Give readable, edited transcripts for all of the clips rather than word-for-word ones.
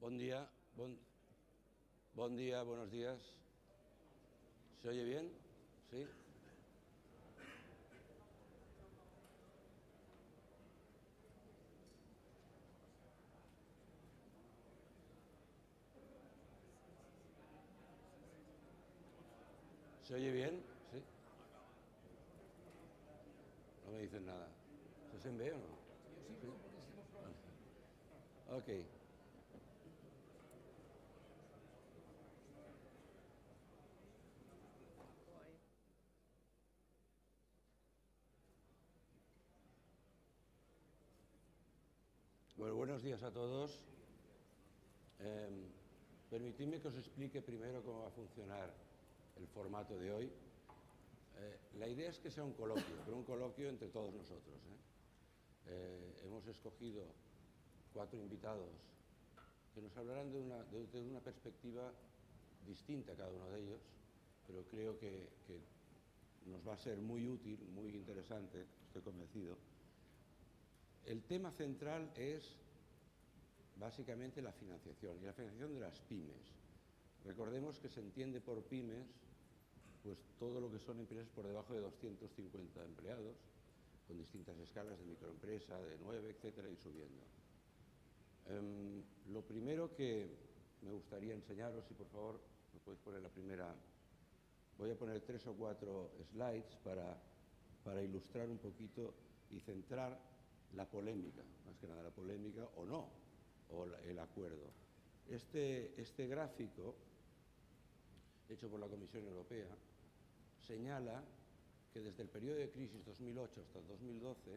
Buen día, buen día, buenos días. ¿Se oye bien? ¿Sí? ¿Se oye bien? ¿Sí? No me dicen nada. ¿Se ve o no? Sí. Ok. Bueno, buenos días a todos. Permitidme que os explique primero cómo va a funcionar el formato de hoy. La idea es que sea un coloquio, pero un coloquio entre todos nosotros. Hemos escogido 4 invitados que nos hablarán de una perspectiva distinta a cada uno de ellos, pero creo que nos va a ser muy útil, muy interesante, estoy convencido. El tema central es básicamente la financiación, y la financiación de las pymes. Recordemos que se entiende por pymes pues todo lo que son empresas por debajo de 250 empleados, con distintas escalas de microempresa, de 9, etcétera, y subiendo. Lo primero que me gustaría enseñaros, si por favor me podéis poner la primera. Voy a poner 3 o 4 slides para ilustrar un poquito y centrar la polémica, más que nada la polémica o no, o el acuerdo. Este gráfico, hecho por la Comisión Europea, señala que desde el periodo de crisis 2008 hasta 2012,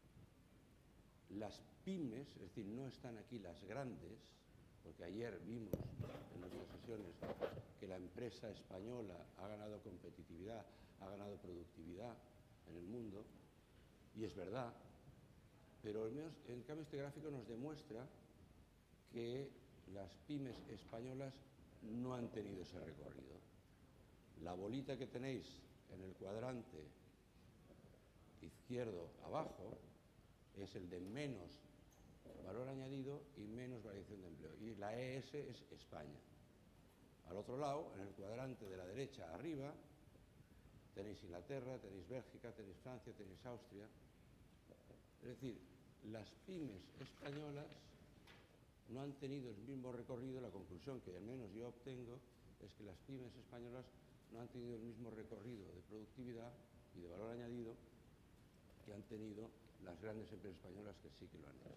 las pymes, es decir, no están aquí las grandes, porque ayer vimos en nuestras sesiones que la empresa española ha ganado competitividad, ha ganado productividad en el mundo, y es verdad, pero en cambio este gráfico nos demuestra que las pymes españolas no han tenido ese recorrido. La bolita que tenéis en el cuadrante izquierdo abajo es el de menos valor añadido y menos variación de empleo. Y la ES es España. Al otro lado, en el cuadrante de la derecha arriba, tenéis Inglaterra, tenéis Bélgica, tenéis Francia, tenéis Austria. Es decir, las pymes españolas no han tenido el mismo recorrido. La conclusión que al menos yo obtengo es que las pymes españolas no han tenido el mismo recorrido de productividad y de valor añadido que han tenido las grandes empresas españolas, que sí que lo han hecho.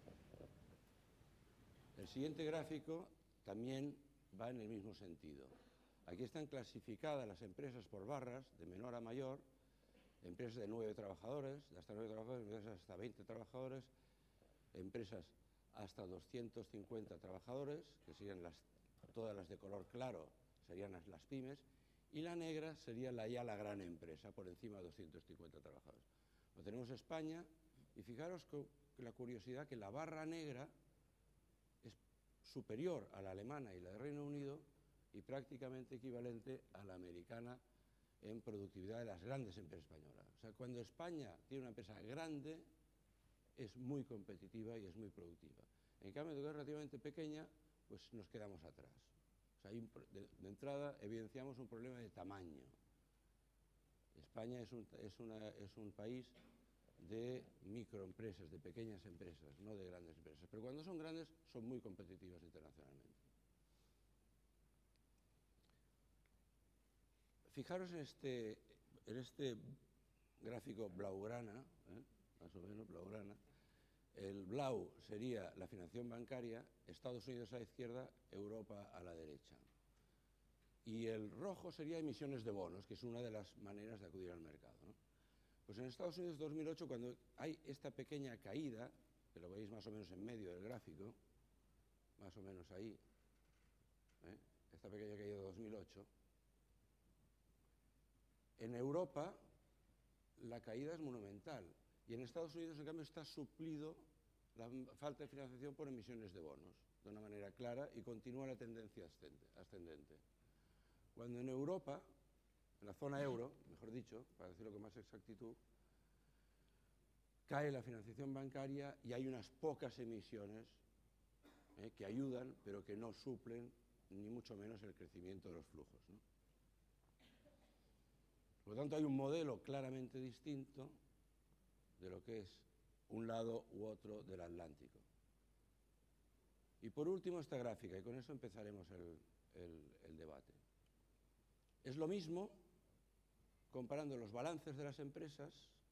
El siguiente gráfico también va en el mismo sentido. Aquí están clasificadas las empresas por barras, de menor a mayor, empresas de 9 trabajadores, de hasta 9 trabajadores, empresas hasta 20 trabajadores, empresas hasta 250 trabajadores, que serían todas las de color claro, serían las pymes, y la negra sería ya la gran empresa, por encima de 250 trabajadores. Lo tenemos España, y fijaros que la curiosidad, que la barra negra es superior a la alemana y la de Reino Unido y prácticamente equivalente a la americana en productividad de las grandes empresas españolas. O sea, cuando España tiene una empresa grande, es muy competitiva y es muy productiva. En cambio, cuando es relativamente pequeña, pues nos quedamos atrás. O sea, de entrada evidenciamos un problema de tamaño. España es un país de microempresas, de pequeñas empresas, no de grandes empresas. Pero cuando son grandes, son muy competitivas internacionalmente. Fijaros en este gráfico blaugrana, más o menos blaugrana. El blau sería la financiación bancaria, Estados Unidos a la izquierda, Europa a la derecha. Y el rojo sería emisiones de bonos, que es una de las maneras de acudir al mercado, ¿no? Pues en Estados Unidos 2008, cuando hay esta pequeña caída, que lo veis más o menos en medio del gráfico, más o menos ahí, esta pequeña caída de 2008, en Europa la caída es monumental y en Estados Unidos, en cambio, está suplido la falta de financiación por emisiones de bonos de una manera clara y continúa la tendencia ascendente. Cuando en Europa, en la zona euro, mejor dicho, para decirlo con más exactitud, cae la financiación bancaria y hay unas pocas emisiones que ayudan, pero que no suplen ni mucho menos el crecimiento de los flujos, ¿no? Por lo tanto, hay un modelo claramente distinto de lo que es un lado u otro del Atlántico. Y por último, esta gráfica, y con eso empezaremos el debate. Es lo mismo comparando los balances de las empresas,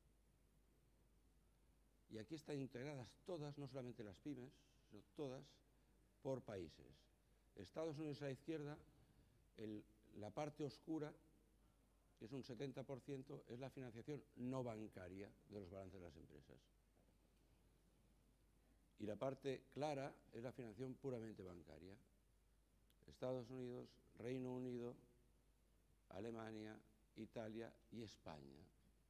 y aquí están integradas todas, no solamente las pymes, sino todas, por países. Estados Unidos a la izquierda, la parte oscura, que es un 70%, es la financiación no bancaria de los balances de las empresas. Y la parte clara es la financiación puramente bancaria. Estados Unidos, Reino Unido, Alemania, Italia y España,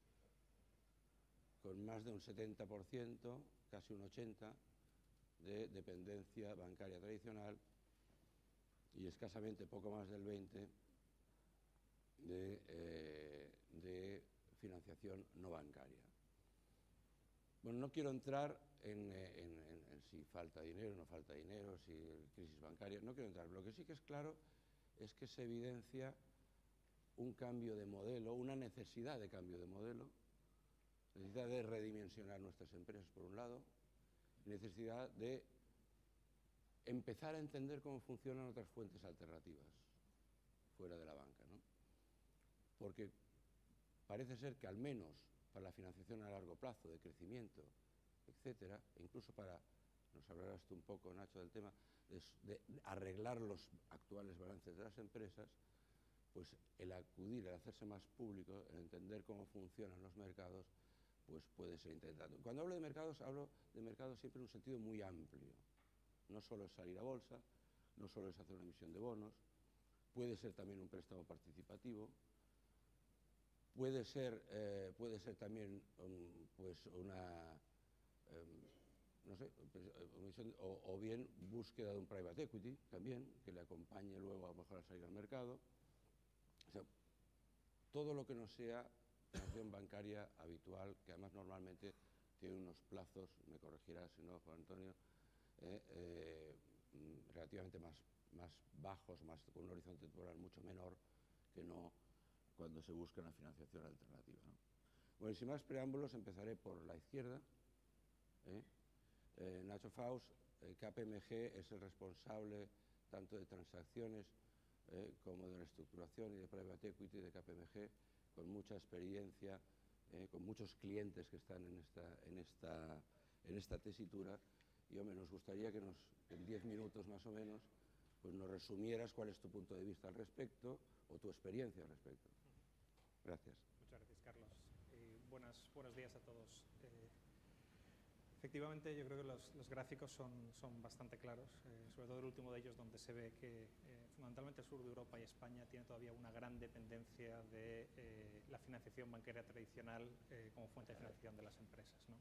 con más de un 70%, casi un 80%, de dependencia bancaria tradicional y escasamente poco más del 20% de financiación no bancaria. Bueno, no quiero entrar en si falta dinero o no falta dinero, si crisis bancaria, no quiero entrar. Lo que sí que es claro es que se evidencia un cambio de modelo, una necesidad de cambio de modelo, necesidad de redimensionar nuestras empresas por un lado, necesidad de empezar a entender cómo funcionan otras fuentes alternativas fuera de la banca, ¿no? Porque parece ser que al menos para la financiación a largo plazo, de crecimiento, etcétera, e incluso para, nos hablarás tú un poco, Nacho, del tema de arreglar los actuales balances de las empresas, pues el acudir, el hacerse más público, el entender cómo funcionan los mercados, pues puede ser interesante. Cuando hablo de mercados siempre en un sentido muy amplio. No solo es salir a bolsa, no solo es hacer una emisión de bonos, puede ser también un préstamo participativo, puede ser también pues una, no sé, o bien búsqueda de un private equity también, que le acompañe luego a lo mejor a salir al mercado. O sea, todo lo que no sea financiación bancaria habitual, que además normalmente tiene unos plazos, me corregirá si no, Juan Antonio, relativamente más bajos, con un horizonte temporal mucho menor que no cuando se busca una financiación alternativa, ¿no? Bueno, y sin más preámbulos, empezaré por la izquierda. Nacho Faus, KPMG es el responsable tanto de transacciones como de reestructuración y de private equity de KPMG, con mucha experiencia, con muchos clientes que están en esta tesitura. Y, hombre, nos gustaría que en 10 minutos más o menos, pues nos resumieras cuál es tu punto de vista al respecto o tu experiencia al respecto. Gracias. Muchas gracias, Carlos. Buenos días a todos. Efectivamente, yo creo que los gráficos son bastante claros, sobre todo el último de ellos, donde se ve que fundamentalmente el sur de Europa y España tiene todavía una gran dependencia de la financiación bancaria tradicional como fuente de financiación de las empresas, ¿no?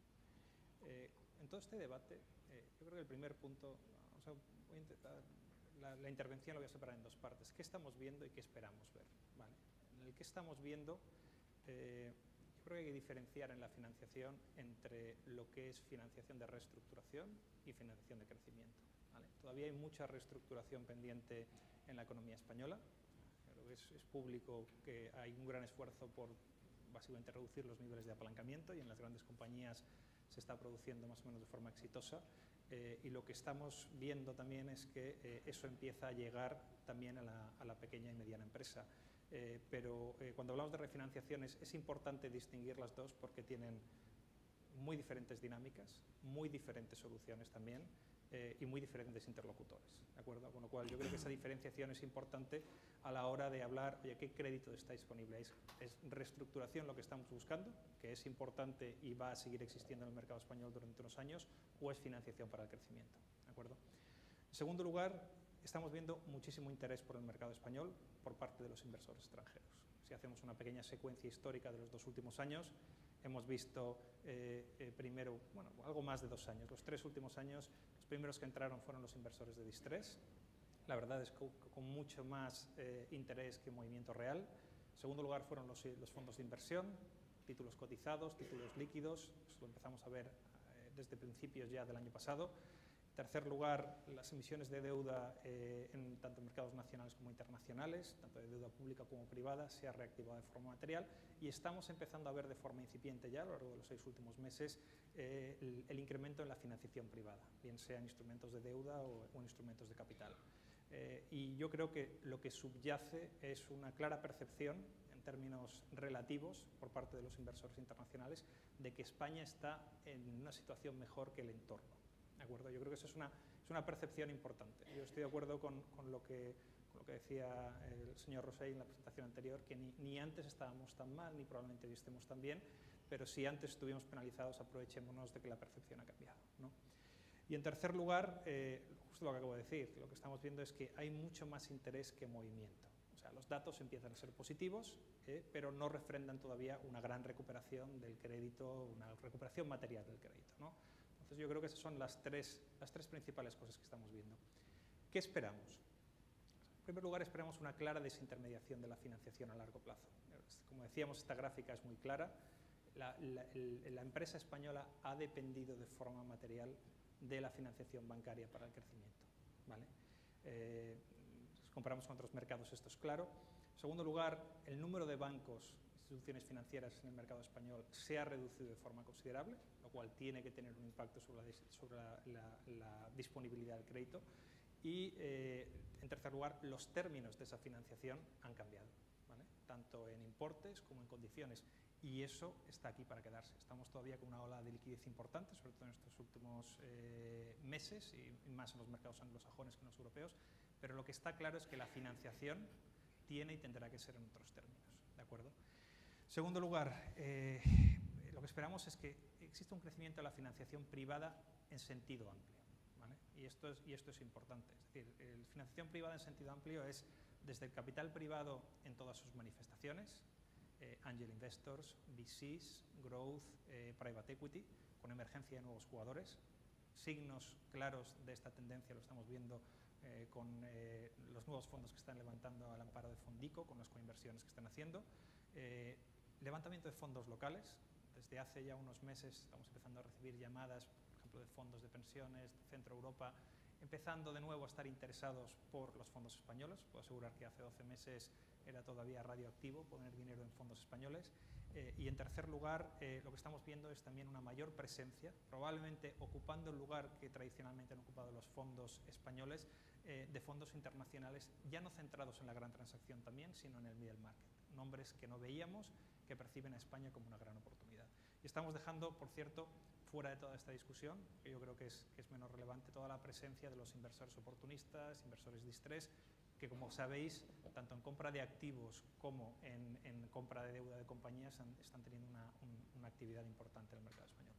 En todo este debate, yo creo que el primer punto, voy a intentar, la intervención la voy a separar en dos partes. ¿Qué estamos viendo y qué esperamos ver? ¿Vale? En el que estamos viendo, yo creo que hay que diferenciar en la financiación entre lo que es financiación de reestructuración y financiación de crecimiento, ¿vale? Todavía hay mucha reestructuración pendiente en la economía española. Creo que es público que hay un gran esfuerzo por básicamente reducir los niveles de apalancamiento, y en las grandes compañías se está produciendo más o menos de forma exitosa. Y lo que estamos viendo también es que eso empieza a llegar también a la pequeña y mediana empresa. Pero cuando hablamos de refinanciaciones es importante distinguir las dos, porque tienen muy diferentes dinámicas, muy diferentes soluciones también, y muy diferentes interlocutores, ¿de acuerdo? Con lo cual yo creo que esa diferenciación es importante a la hora de hablar, oye, ¿qué crédito está disponible? ¿Es reestructuración lo que estamos buscando, que es importante y va a seguir existiendo en el mercado español durante unos años, o es financiación para el crecimiento? ¿De acuerdo? En segundo lugar, estamos viendo muchísimo interés por el mercado español por parte de los inversores extranjeros. Si hacemos una pequeña secuencia histórica de los 2 últimos años, hemos visto primero, bueno, algo más de 2 años. Los 3 últimos años, los primeros que entraron fueron los inversores de distress. La verdad es que con mucho más interés que movimiento real. En segundo lugar fueron los fondos de inversión, títulos cotizados, títulos líquidos. Eso lo empezamos a ver desde principios ya del año pasado. En tercer lugar, las emisiones de deuda en tanto mercados nacionales como internacionales, tanto de deuda pública como privada, se ha reactivado de forma material y estamos empezando a ver de forma incipiente ya a lo largo de los 6 últimos meses el incremento en la financiación privada, bien sea en instrumentos de deuda o en instrumentos de capital. Y yo creo que lo que subyace es una clara percepción en términos relativos por parte de los inversores internacionales de que España está en una situación mejor que el entorno. ¿De acuerdo? Yo creo que eso es una percepción importante. Yo estoy de acuerdo con lo que decía el señor Rosell en la presentación anterior, que ni antes estábamos tan mal, ni probablemente hoy estemos tan bien, pero si antes estuvimos penalizados, aprovechémonos de que la percepción ha cambiado, ¿no? Y en tercer lugar, justo lo que acabo de decir, lo que estamos viendo es que hay mucho más interés que movimiento. O sea, los datos empiezan a ser positivos, pero no refrendan todavía una gran recuperación del crédito, una recuperación material del crédito, ¿no? Entonces yo creo que esas son las tres principales cosas que estamos viendo. ¿Qué esperamos? En primer lugar, esperamos una clara desintermediación de la financiación a largo plazo. Como decíamos, esta gráfica es muy clara. La empresa española ha dependido de forma material de la financiación bancaria para el crecimiento, ¿vale? Si comparamos con otros mercados, esto es claro. En segundo lugar, el número de bancos, instituciones financieras en el mercado español se ha reducido de forma considerable, lo cual tiene que tener un impacto sobre la disponibilidad del crédito. Y, en tercer lugar, los términos de esa financiación han cambiado, ¿vale? Tanto en importes como en condiciones. Y eso está aquí para quedarse. Estamos todavía con una ola de liquidez importante, sobre todo en estos últimos meses, y más en los mercados anglosajones que en los europeos, pero lo que está claro es que la financiación tiene y tendrá que ser en otros términos, ¿de acuerdo? En segundo lugar, lo que esperamos es que exista un crecimiento de la financiación privada en sentido amplio, ¿vale? Y esto es importante. Es decir, la financiación privada en sentido amplio es desde el capital privado en todas sus manifestaciones, Angel Investors, VCs, Growth, Private Equity, con emergencia de nuevos jugadores. Signos claros de esta tendencia lo estamos viendo con los nuevos fondos que están levantando al amparo de Fondico, con las coinversiones que están haciendo. Levantamiento de fondos locales. Desde hace ya unos meses estamos empezando a recibir llamadas, por ejemplo, de fondos de pensiones de Centro Europa, empezando de nuevo a estar interesados por los fondos españoles. Puedo asegurar que hace 12 meses era todavía radioactivo poner dinero en fondos españoles. Y en tercer lugar, lo que estamos viendo es también una mayor presencia, probablemente ocupando el lugar que tradicionalmente han ocupado los fondos españoles, de fondos internacionales, ya no centrados en la gran transacción también, sino en el middle market. Nombres que no veíamos, que perciben a España como una gran oportunidad. Y estamos dejando, por cierto, fuera de toda esta discusión, que yo creo que es menos relevante, toda la presencia de los inversores oportunistas, inversores distress, que, como sabéis, tanto en compra de activos como en compra de deuda de compañías están teniendo una actividad importante en el mercado español.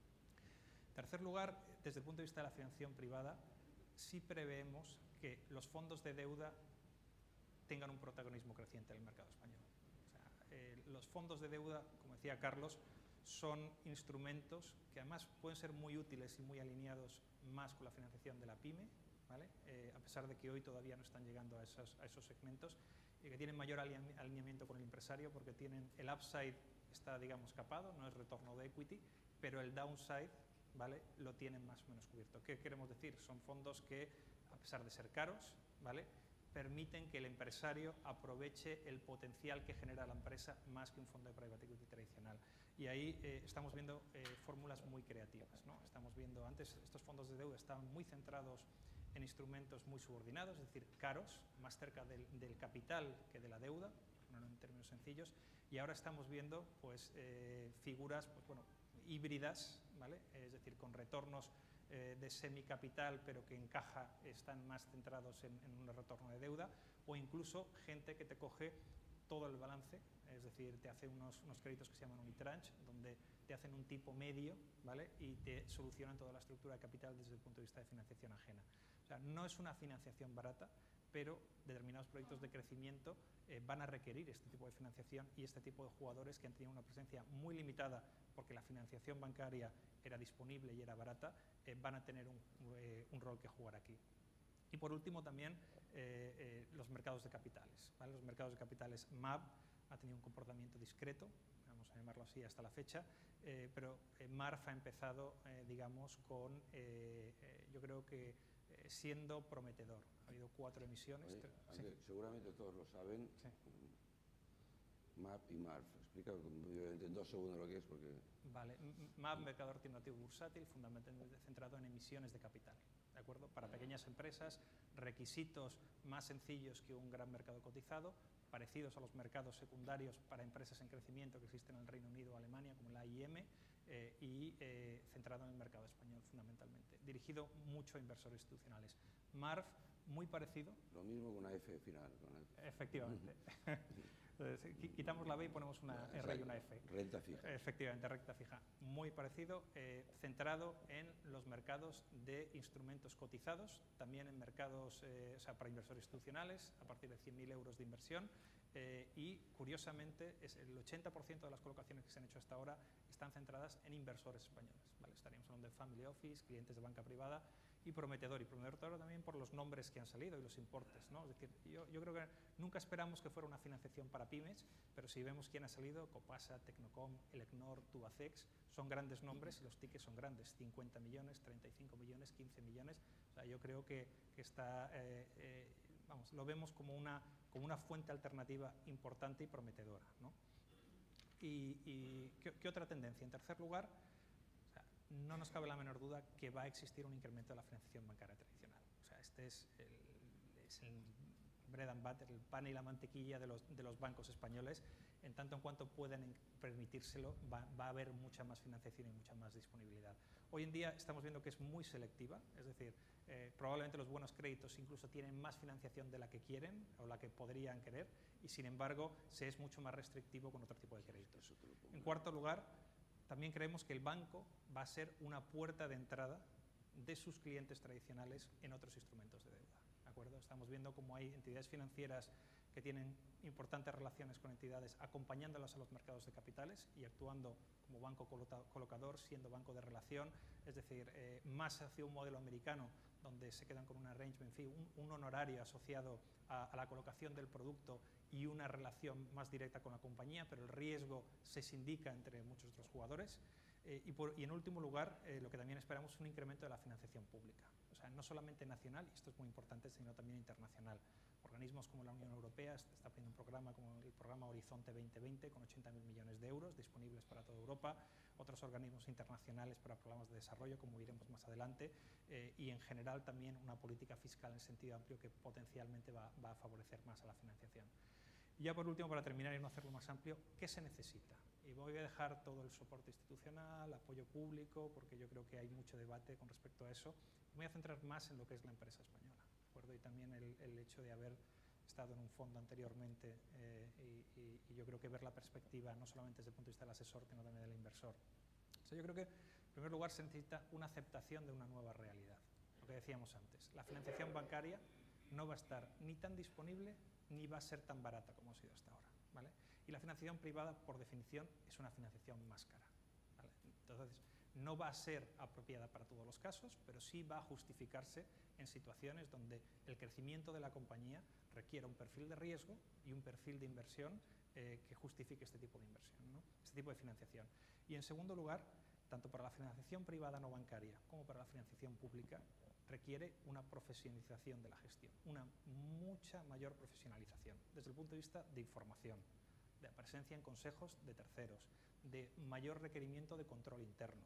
En tercer lugar, desde el punto de vista de la financiación privada, sí preveemos que los fondos de deuda tengan un protagonismo creciente en el mercado español. O sea, los fondos de deuda, como decía Carlos, son instrumentos que además pueden ser muy útiles y muy alineados más con la financiación de la PYME, ¿vale? A pesar de que hoy todavía no están llegando a esos segmentos, y que tienen mayor alineamiento con el empresario, porque tienen el upside está, digamos, capado, no es retorno de equity, pero el downside, ¿vale?, lo tienen más o menos cubierto. ¿Qué queremos decir? Son fondos que, a pesar de ser caros, ¿vale?, permiten que el empresario aproveche el potencial que genera la empresa más que un fondo de private equity tradicional. Y ahí estamos viendo fórmulas muy creativas, ¿no? Estamos viendo, antes estos fondos de deuda estaban muy centrados en instrumentos muy subordinados, es decir, caros, más cerca del capital que de la deuda, en términos sencillos, y ahora estamos viendo, pues, figuras, pues, bueno, híbridas, ¿vale?, es decir, con retornos de semicapital, pero que en caja están más centrados en un retorno de deuda, o incluso gente que te coge todo el balance, es decir, te hace unos créditos que se llaman unitranche, donde te hacen un tipo medio, ¿vale?, y te solucionan toda la estructura de capital desde el punto de vista de financiación ajena. O sea, no es una financiación barata, pero determinados proyectos de crecimiento van a requerir este tipo de financiación, y este tipo de jugadores que han tenido una presencia muy limitada porque la financiación bancaria era disponible y era barata, van a tener un rol que jugar aquí. Y por último también los mercados de capitales, ¿vale? Los mercados de capitales MAB ha tenido un comportamiento discreto, vamos a llamarlo así, hasta la fecha, pero Marf ha empezado, digamos, con, yo creo que siendo prometedor. Ha habido 4 emisiones. Oye, sí. Seguramente todos lo saben. Sí. MAP y MARF. Explica en 2 segundos lo que es, porque... Vale. MAP, mercado alternativo bursátil, fundamentalmente centrado en emisiones de capital. ¿De acuerdo? Para pequeñas empresas, requisitos más sencillos que un gran mercado cotizado, parecidos a los mercados secundarios para empresas en crecimiento que existen en el Reino Unido o Alemania, como la AIM, y centrado en el mercado español fundamentalmente. Dirigido mucho a inversores institucionales. MARF, muy parecido. Lo mismo con una F final. Efectivamente. Entonces, quitamos la B y ponemos una R y una F. Renta fija. Efectivamente, renta fija. Muy parecido, centrado en los mercados de instrumentos cotizados, también en mercados, o sea, para inversores institucionales, a partir de 100.000 euros de inversión, y curiosamente el 80% de las colocaciones que se han hecho hasta ahora están centradas en inversores españoles. ¿Vale? Estaríamos hablando de family office, clientes de banca privada, y prometedor también por los nombres que han salido y los importes, ¿no? Es decir, yo creo que nunca esperamos que fuera una financiación para pymes, pero si vemos quién ha salido, Copasa, Tecnocom, Elecnor, Tubacex, son grandes nombres y los tickets son grandes, 50 millones, 35 millones, 15 millones. O sea, yo creo que está, vamos, lo vemos como una fuente alternativa importante y prometedora, ¿no? ¿Y qué otra tendencia? En tercer lugar, no nos cabe la menor duda que va a existir un incremento de la financiación bancaria tradicional. O sea, este es el bread and butter, el pan y la mantequilla de los bancos españoles. En tanto en cuanto puedan permitírselo, va a haber mucha más financiación y mucha más disponibilidad. Hoy en día estamos viendo que es muy selectiva, es decir, probablemente los buenos créditos incluso tienen más financiación de la que quieren o la que podrían querer, y sin embargo se es mucho más restrictivo con otro tipo de créditos. En cuarto lugar, también creemos que el banco va a ser una puerta de entrada de sus clientes tradicionales en otros instrumentos de deuda. ¿De acuerdo? Estamos viendo cómo hay entidades financieras que tienen importantes relaciones con entidades acompañándolas a los mercados de capitales y actuando como banco colocador, siendo banco de relación, es decir, más hacia un modelo americano donde se quedan con un arrangement fee, un honorario asociado a la colocación del producto y una relación más directa con la compañía, pero el riesgo se sindica entre muchos otros jugadores. Y en último lugar, lo que también esperamos es un incremento de la financiación pública. O sea, no solamente nacional, y esto es muy importante, sino también internacional. Organismos como la Unión Europea está poniendo un programa como el programa Horizonte 2020 con 80.000 millones de euros disponibles para toda Europa, otros organismos internacionales para programas de desarrollo, como iremos más adelante, y en general también una política fiscal en sentido amplio que potencialmente va a favorecer más a la financiación. Y ya por último, para terminar y no hacerlo más amplio, ¿qué se necesita? Y voy a dejar todo el soporte institucional, apoyo público, porque yo creo que hay mucho debate con respecto a eso. Me voy a centrar más en lo que es la empresa española, ¿de acuerdo? Y también el hecho de haber estado en un fondo anteriormente y yo creo que ver la perspectiva no solamente desde el punto de vista del asesor, sino también del inversor. O sea, yo creo que en primer lugar se necesita una aceptación de una nueva realidad. Lo que decíamos antes, la financiación bancaria no va a estar ni tan disponible ni va a ser tan barata como ha sido hasta ahora, ¿vale? Y la financiación privada, por definición, es una financiación más cara, ¿vale? Entonces, no va a ser apropiada para todos los casos, pero sí va a justificarse en situaciones donde el crecimiento de la compañía requiera un perfil de riesgo y un perfil de inversión que justifique este tipo de inversión, ¿no? Este tipo de financiación. Y en segundo lugar, tanto para la financiación privada no bancaria como para la financiación pública, requiere una profesionalización de la gestión, una mucha mayor profesionalización desde el punto de vista de información, de presencia en consejos de terceros, de mayor requerimiento de control interno,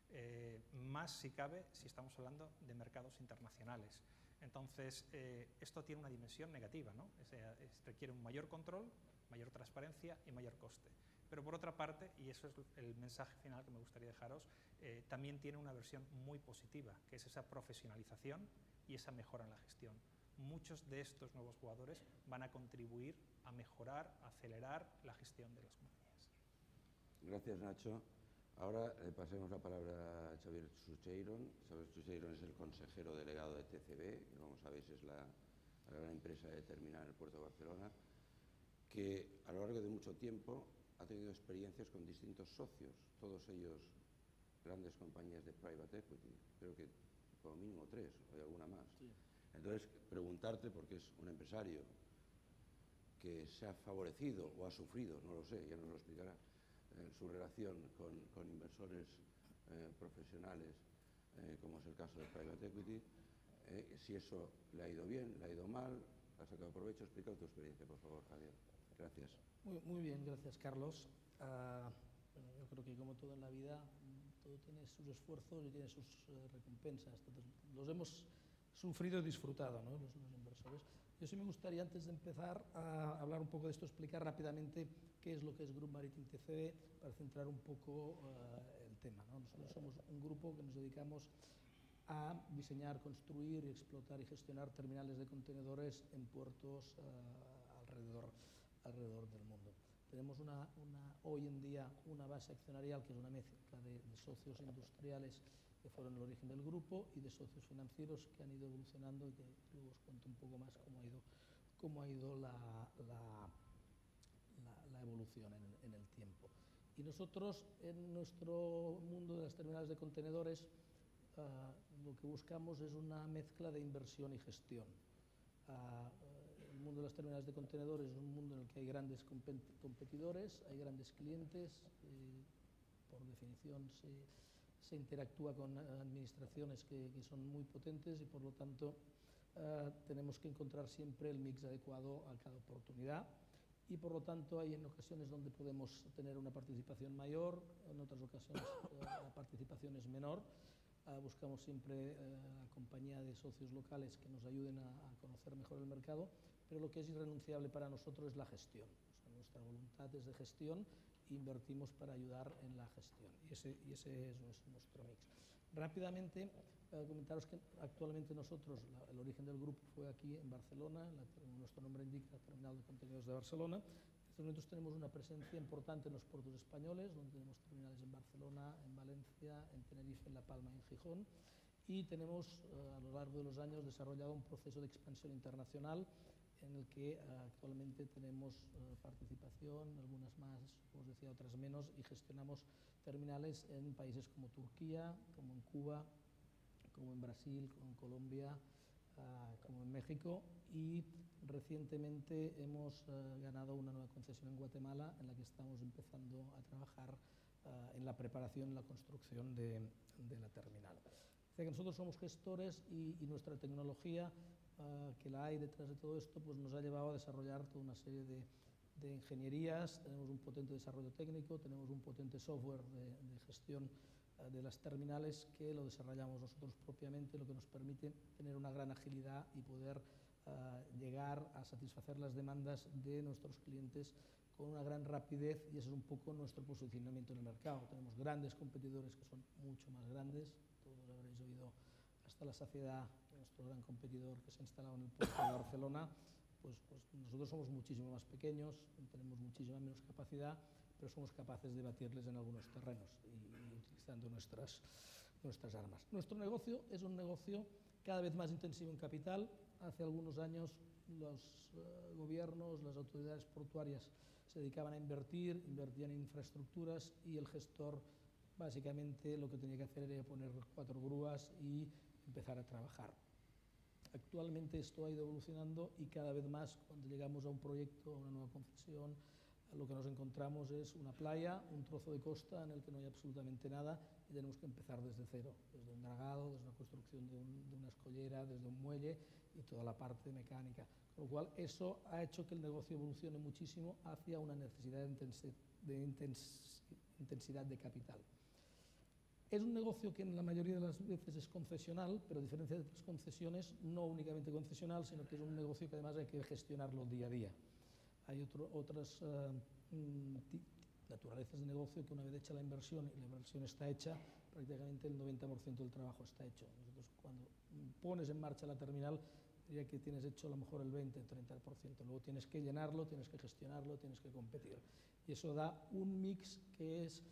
más si cabe si estamos hablando de mercados internacionales. Entonces, esto tiene una dimensión negativa, ¿no? Requiere un mayor control, mayor transparencia y mayor coste. Pero por otra parte, y eso es el mensaje final que me gustaría dejaros, también tiene una versión muy positiva, que es esa profesionalización y esa mejora en la gestión. Muchos de estos nuevos jugadores van a contribuir a mejorar, a acelerar la gestión de las compañías. Gracias, Nacho. Ahora pasemos la palabra a Xavier Sucheiron. Xavier Sucheiron es el consejero delegado de TCB, que como sabéis es la gran empresa de terminal en el puerto de Barcelona, que a lo largo de mucho tiempo ha tenido experiencias con distintos socios, todos ellos grandes compañías de private equity, creo que como mínimo 3 o alguna más. Sí. Entonces, preguntarte, porque es un empresario que se ha favorecido o ha sufrido, no lo sé, ya nos lo explicará, su relación con inversores profesionales, como es el caso de Private Equity, si eso le ha ido bien, le ha ido mal, ha sacado provecho. Explica tu experiencia, por favor, Javier. Gracias. Muy bien, gracias, Carlos. Yo creo que como todo en la vida, todo tiene sus esfuerzos y tiene sus recompensas. Entonces, los hemos sufrido y disfrutado, ¿no?, los inversores. Yo sí me gustaría, antes de empezar a hablar un poco de esto, explicar rápidamente qué es lo que es Grup Marítim TCB, para centrar un poco el tema, ¿no? Nosotros somos un grupo que nos dedicamos a diseñar, construir, explotar y gestionar terminales de contenedores en puertos alrededor del mundo. Tenemos hoy en día una base accionarial que es una mezcla de socios industriales que fueron el origen del grupo y de socios financieros que han ido evolucionando, y que luego os cuento un poco más cómo ha ido la evolución en el tiempo. Y nosotros, en nuestro mundo de las terminales de contenedores, lo que buscamos es una mezcla de inversión y gestión. El mundo de las terminales de contenedores es un mundo en el que hay grandes competidores, hay grandes clientes, por definición se interactúa con administraciones que son muy potentes, y por lo tanto tenemos que encontrar siempre el mix adecuado a cada oportunidad, y por lo tanto hay en ocasiones donde podemos tener una participación mayor, en otras ocasiones la participación es menor. Buscamos siempre la compañía de socios locales que nos ayuden a conocer mejor el mercado, pero lo que es irrenunciable para nosotros es la gestión. O sea, nuestra voluntad es de gestión, e invertimos para ayudar en la gestión, y ese es nuestro mix. Rápidamente, comentaros que actualmente nosotros, el origen del grupo fue aquí en Barcelona, nuestro nombre indica Terminal de Contenedores de Barcelona. En estos momentos tenemos una presencia importante en los puertos españoles, donde tenemos terminales en Barcelona, en Valencia, en Tenerife, en La Palma y en Gijón, y tenemos a lo largo de los años desarrollado un proceso de expansión internacional en el que actualmente tenemos participación, algunas más, os decía, otras menos, y gestionamos terminales en países como Turquía, como en Cuba, como en Brasil, como en Colombia, como en México, y recientemente hemos ganado una nueva concesión en Guatemala, en la que estamos empezando a trabajar en la preparación y la construcción de la terminal. O sea que nosotros somos gestores, y nuestra tecnología, que la hay detrás de todo esto, pues nos ha llevado a desarrollar toda una serie de ingenierías. Tenemos un potente desarrollo técnico, tenemos un potente software de gestión de las terminales, que lo desarrollamos nosotros propiamente, lo que nos permite tener una gran agilidad y poder llegar a satisfacer las demandas de nuestros clientes con una gran rapidez, y ese es un poco nuestro posicionamiento en el mercado. Tenemos grandes competidores que son mucho más grandes, todos habréis oído hasta la saciedad, nuestro gran competidor que se ha instalado en el puerto de Barcelona. Pues nosotros somos muchísimo más pequeños, tenemos muchísima menos capacidad, pero somos capaces de batirles en algunos terrenos, y utilizando nuestras armas. Nuestro negocio es un negocio cada vez más intensivo en capital. Hace algunos años los gobiernos, las autoridades portuarias se dedicaban a invertían en infraestructuras, y el gestor básicamente lo que tenía que hacer era poner 4 grúas y empezar a trabajar. Actualmente esto ha ido evolucionando, y cada vez más, cuando llegamos a un proyecto, a una nueva concesión, lo que nos encontramos es una playa, un trozo de costa en el que no hay absolutamente nada, y tenemos que empezar desde cero, desde un dragado, desde una construcción de una escollera, desde un muelle, y toda la parte mecánica. Con lo cual, eso ha hecho que el negocio evolucione muchísimo hacia una necesidad de intensidad de capital. Es un negocio que en la mayoría de las veces es concesional, pero a diferencia de otras concesiones, no únicamente concesional, sino que es un negocio que además hay que gestionarlo día a día. Hay otras naturalezas de negocio que, una vez hecha la inversión, y la inversión está hecha, prácticamente el 90% del trabajo está hecho. Nosotros, cuando pones en marcha la terminal, diría que tienes hecho a lo mejor el 20 o 30%. Luego tienes que llenarlo, tienes que gestionarlo, tienes que competir. Y eso da un mix que es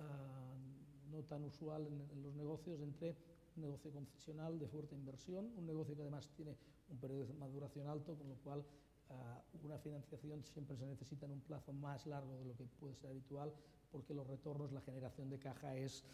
no tan usual en los negocios, entre un negocio concesional de fuerte inversión, un negocio que además tiene un periodo de maduración alto, con lo cual una financiación siempre se necesita en un plazo más largo de lo que puede ser habitual, porque los retornos, la generación de caja es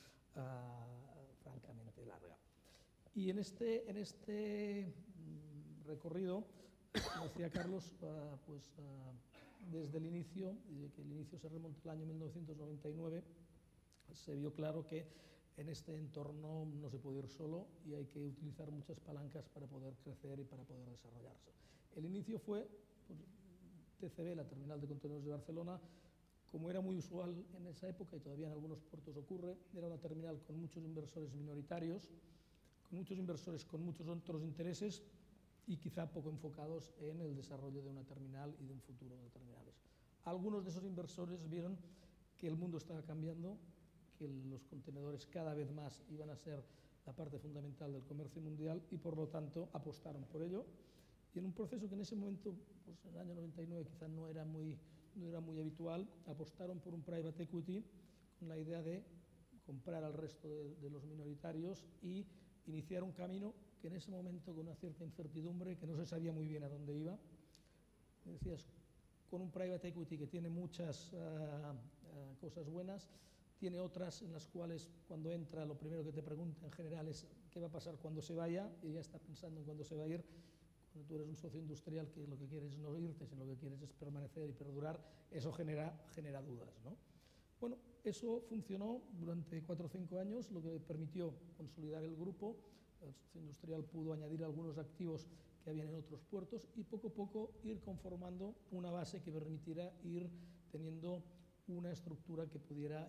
francamente larga. Y en este recorrido, como decía Carlos, desde el inicio, que el inicio se remonta al año 1999, se vio claro que en este entorno no se puede ir solo y hay que utilizar muchas palancas para poder crecer y para poder desarrollarse. El inicio fue pues, TCB, la Terminal de Contenedores de Barcelona. Como era muy usual en esa época y todavía en algunos puertos ocurre, era una terminal con muchos inversores minoritarios, con muchos inversores con muchos otros intereses y quizá poco enfocados en el desarrollo de una terminal y de un futuro de terminales. Algunos de esos inversores vieron que el mundo estaba cambiando, que los contenedores cada vez más iban a ser la parte fundamental del comercio mundial y por lo tanto apostaron por ello. Y en un proceso que en ese momento, pues en el año 99 quizá no era muy habitual, apostaron por un private equity con la idea de comprar al resto de los minoritarios y iniciar un camino que en ese momento, con una cierta incertidumbre, que no se sabía muy bien a dónde iba, decías, con un private equity que tiene muchas cosas buenas, tiene otras en las cuales cuando entra lo primero que te pregunta en general es qué va a pasar cuando se vaya y ya está pensando en cuándo se va a ir. Cuando tú eres un socio industrial que lo que quieres es no irte, sino lo que quieres es permanecer y perdurar, eso genera dudas, ¿no? Bueno, eso funcionó durante 4 o 5 años, lo que permitió consolidar el grupo. El socio industrial pudo añadir algunos activos que habían en otros puertos y poco a poco ir conformando una base que permitiera ir teniendo una estructura que pudiera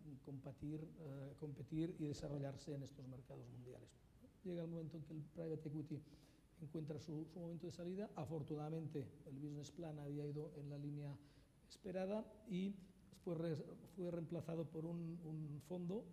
competir y desarrollarse en estos mercados mundiales. Llega el momento en que el private equity encuentra su momento de salida. Afortunadamente, el business plan había ido en la línea esperada y fue reemplazado por un fondo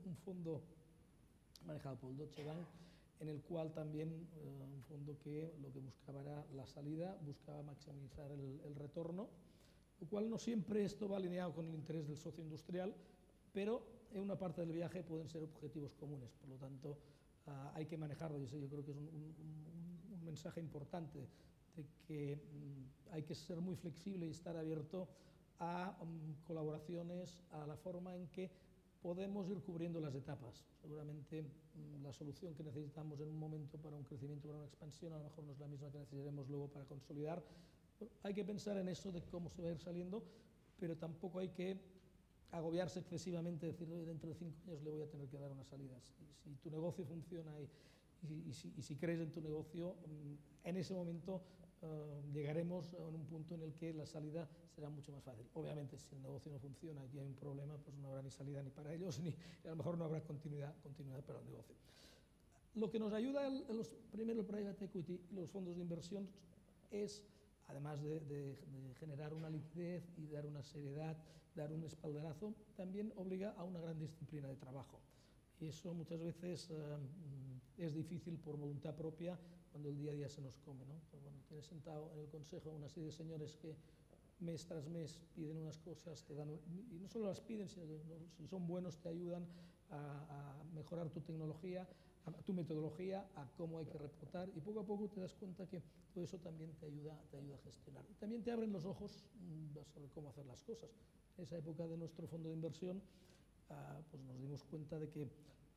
manejado por el Deutsche Bank, en el cual también un fondo que lo que buscaba era la salida, buscaba maximizar el retorno, lo cual no siempre esto va alineado con el interés del socio industrial, pero en una parte del viaje pueden ser objetivos comunes, por lo tanto hay que manejarlo, y eso yo creo que es un mensaje importante de que hay que ser muy flexible y estar abierto a colaboraciones, a la forma en que podemos ir cubriendo las etapas. Seguramente la solución que necesitamos en un momento para un crecimiento, para una expansión, a lo mejor no es la misma que necesitaremos luego para consolidar. Hay que pensar en eso de cómo se va a ir saliendo, pero tampoco hay que agobiarse excesivamente, decir, dentro de 5 años le voy a tener que dar una salida. Si tu negocio funciona y si crees en tu negocio, en ese momento llegaremos a un punto en el que la salida será mucho más fácil. Obviamente, si el negocio no funciona y hay un problema, pues no habrá ni salida ni para ellos, ni a lo mejor no habrá continuidad para el negocio. Lo que nos ayuda primero el private equity y los fondos de inversión es, además de generar una liquidez y dar una seriedad, dar un espaldarazo, también obliga a una gran disciplina de trabajo. Y eso muchas veces es difícil por voluntad propia cuando el día a día se nos come, ¿no? Cuando tienes sentado en el consejo una serie de señores que mes tras mes piden unas cosas, te dan, y no solo las piden, sino que si son buenos te ayudan a mejorar tu tecnología, tu metodología, a cómo hay que reportar, y poco a poco te das cuenta que todo eso también te ayuda a gestionar. Y también te abren los ojos sobre cómo hacer las cosas. En esa época de nuestro fondo de inversión, pues nos dimos cuenta de que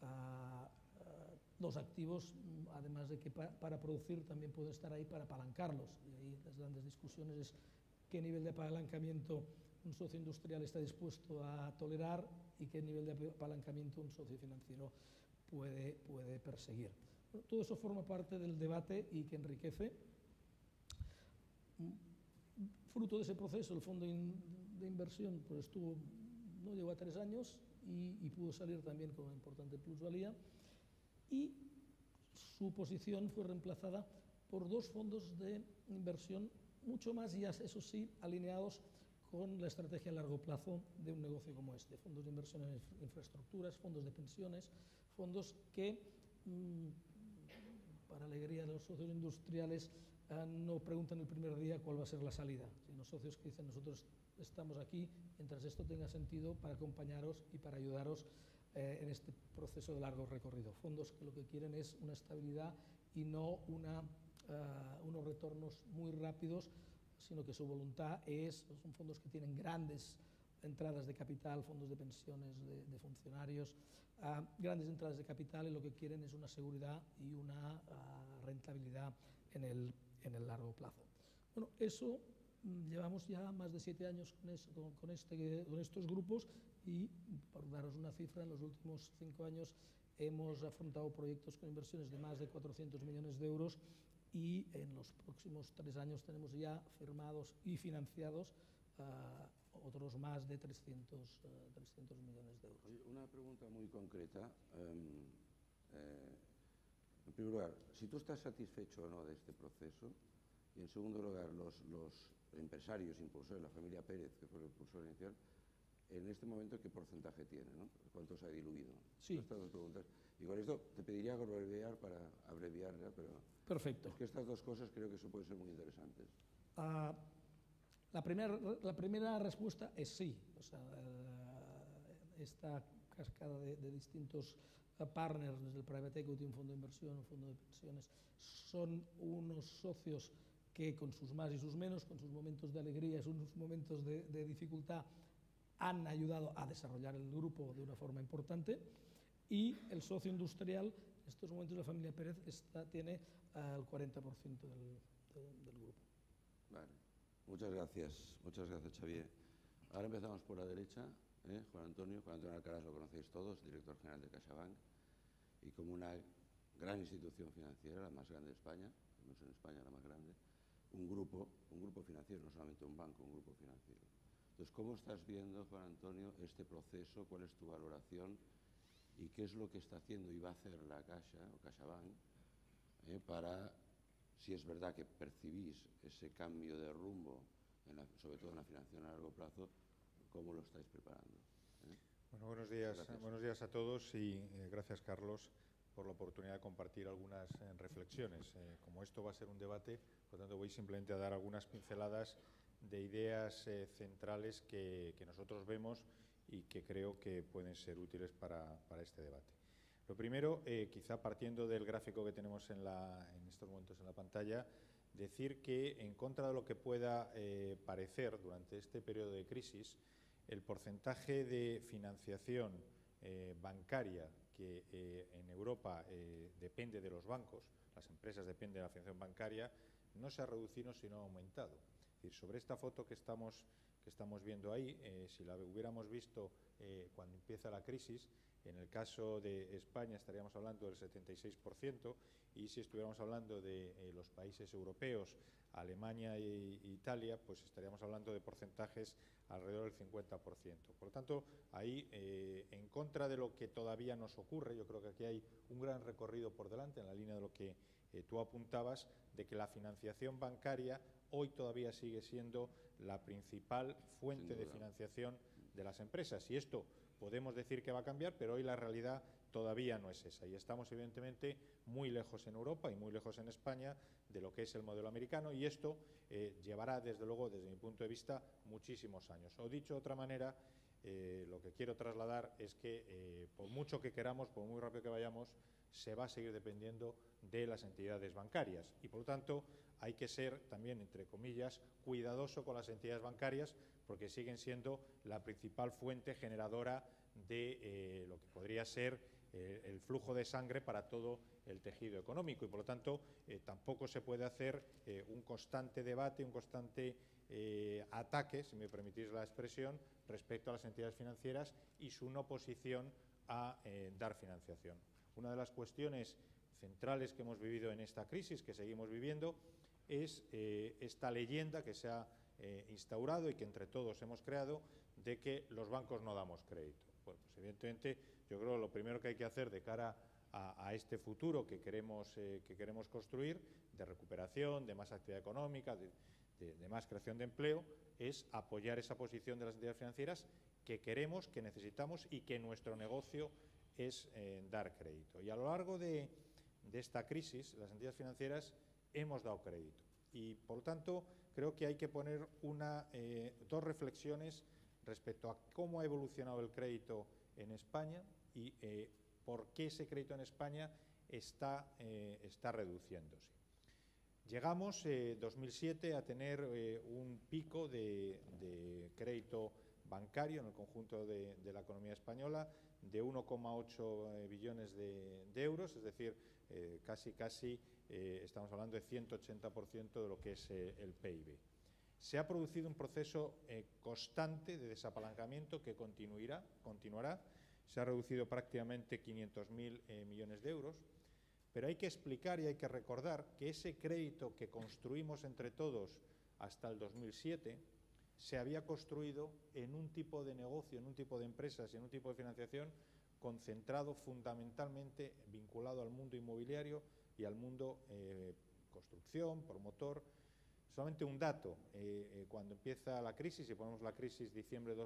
los activos, además de que para producir, también pueden estar ahí para apalancarlos. Y ahí las grandes discusiones es qué nivel de apalancamiento un socio industrial está dispuesto a tolerar y qué nivel de apalancamiento un socio financiero puede perseguir. Bueno, todo eso forma parte del debate y que enriquece. Fruto de ese proceso, el fondo de inversión pues no llegó a 3 años y pudo salir también con una importante plusvalía, y su posición fue reemplazada por 2 fondos de inversión mucho más, ya eso sí, alineados con la estrategia a largo plazo de un negocio como este. Fondos de inversión en infraestructuras, fondos de pensiones, fondos que, para alegría de los socios industriales, no preguntan el primer día cuál va a ser la salida, sino socios que dicen, nosotros estamos aquí mientras esto tenga sentido para acompañaros y para ayudaros en este proceso de largo recorrido. Fondos que lo que quieren es una estabilidad y no unos retornos muy rápidos, sino que su voluntad son fondos que tienen grandes entradas de capital, fondos de pensiones de funcionarios, grandes entradas de capital, y lo que quieren es una seguridad y una rentabilidad en el largo plazo. Bueno, eso Llevamos ya más de 7 años con estos grupos y, por daros una cifra, en los últimos 5 años hemos afrontado proyectos con inversiones de más de 400 millones de euros y en los próximos 3 años tenemos ya firmados y financiados otros más de 300 millones de euros. Una pregunta muy concreta. En primer lugar, si tú estás satisfecho o no de este proceso, y en segundo lugar, los empresarios, impulsores, la familia Pérez, que fue el impulsor inicial, en este momento, ¿qué porcentaje tiene? ¿No? ¿Cuánto se ha diluido? Sí. Estas dos preguntas. Y con esto te pediría abreviar para abreviar, ¿ya? Pero perfecto. es que estas dos cosas creo que eso pueden ser muy interesantes. La primera respuesta es sí. O sea, esta cascada de distintos partners, desde el private equity, un fondo de inversión, un fondo de pensiones, son unos socios que con sus más y sus menos, con sus momentos de alegría y sus momentos de dificultad, han ayudado a desarrollar el grupo de una forma importante. Y el socio industrial, en estos momentos la familia Pérez tiene el 40% del grupo. Vale. Muchas gracias, Xavier. Ahora empezamos por la derecha. Juan Antonio Alcaraz lo conocéis todos, director general de CaixaBank, y como una gran institución financiera, la más grande de España, al menos en España la más grande, un grupo financiero, no solamente un banco, un grupo financiero. Entonces, ¿cómo estás viendo, Juan Antonio, este proceso? ¿Cuál es tu valoración? ¿Y qué es lo que está haciendo y va a hacer la Caixa o CaixaBank para, si es verdad que percibís ese cambio de rumbo, sobre todo en la financiación a largo plazo, cómo lo estáis preparando? Bueno, buenos días a todos y gracias, Carlos, por la oportunidad de compartir algunas reflexiones. Como esto va a ser un debate, por lo tanto voy simplemente a dar algunas pinceladas de ideas centrales que nosotros vemos y que creo que pueden ser útiles para este debate. Lo primero, quizá partiendo del gráfico que tenemos en estos momentos en la pantalla, decir que en contra de lo que pueda parecer durante este periodo de crisis, el porcentaje de financiación bancaria que en Europa depende de los bancos, las empresas dependen de la financiación bancaria, no se ha reducido sino ha aumentado. Es decir, sobre esta foto que estamos viendo ahí, si la hubiéramos visto cuando empieza la crisis, en el caso de España estaríamos hablando del 76% y si estuviéramos hablando de los países europeos, Alemania e Italia, pues estaríamos hablando de porcentajes alrededor del 50%. Por lo tanto, ahí, en contra de lo que todavía nos ocurre, yo creo que aquí hay un gran recorrido por delante en la línea de lo que tú apuntabas, de que la financiación bancaria hoy todavía sigue siendo la principal fuente de financiación de las empresas. Y esto podemos decir que va a cambiar, pero hoy la realidad todavía no es esa. Y estamos, evidentemente, muy lejos en Europa y muy lejos en España de lo que es el modelo americano, y esto llevará, desde luego, desde mi punto de vista, muchísimos años. O dicho de otra manera, lo que quiero trasladar es que, por mucho que queramos, por muy rápido que vayamos, se va a seguir dependiendo de las entidades bancarias. Y, por lo tanto, hay que ser también, entre comillas, cuidadoso con las entidades bancarias, porque siguen siendo la principal fuente generadora de lo que podría ser el flujo de sangre para todo el tejido económico, y por lo tanto tampoco se puede hacer un constante debate, un constante ataque, si me permitís la expresión, respecto a las entidades financieras y su no posición a dar financiación. Una de las cuestiones centrales que hemos vivido en esta crisis, que seguimos viviendo, es esta leyenda que se ha instaurado y que entre todos hemos creado, de que los bancos no damos crédito. Bueno, pues evidentemente yo creo que lo primero que hay que hacer de cara a este futuro que queremos construir, de recuperación, de más actividad económica, de más creación de empleo, es apoyar esa posición de las entidades financieras que queremos, que necesitamos y que nuestro negocio es dar crédito. Y a lo largo de esta crisis, las entidades financieras hemos dado crédito. Y, por lo tanto, creo que hay que poner dos reflexiones respecto a cómo ha evolucionado el crédito en España y por qué ese crédito en España está reduciéndose. Llegamos en 2007 a tener un pico de crédito bancario en el conjunto de la economía española de 1,8 billones de euros, es decir, casi estamos hablando de 180% de lo que es el PIB. se ha producido un proceso constante de desapalancamiento que continuará. Se ha reducido prácticamente 500.000 millones de euros, pero hay que explicar y hay que recordar que ese crédito que construimos entre todos hasta el 2007 se había construido en un tipo de negocio, en un tipo de empresas y en un tipo de financiación concentrado fundamentalmente vinculado al mundo inmobiliario y al mundo construcción, promotor. Solamente un dato, cuando empieza la crisis, y ponemos la crisis diciembre de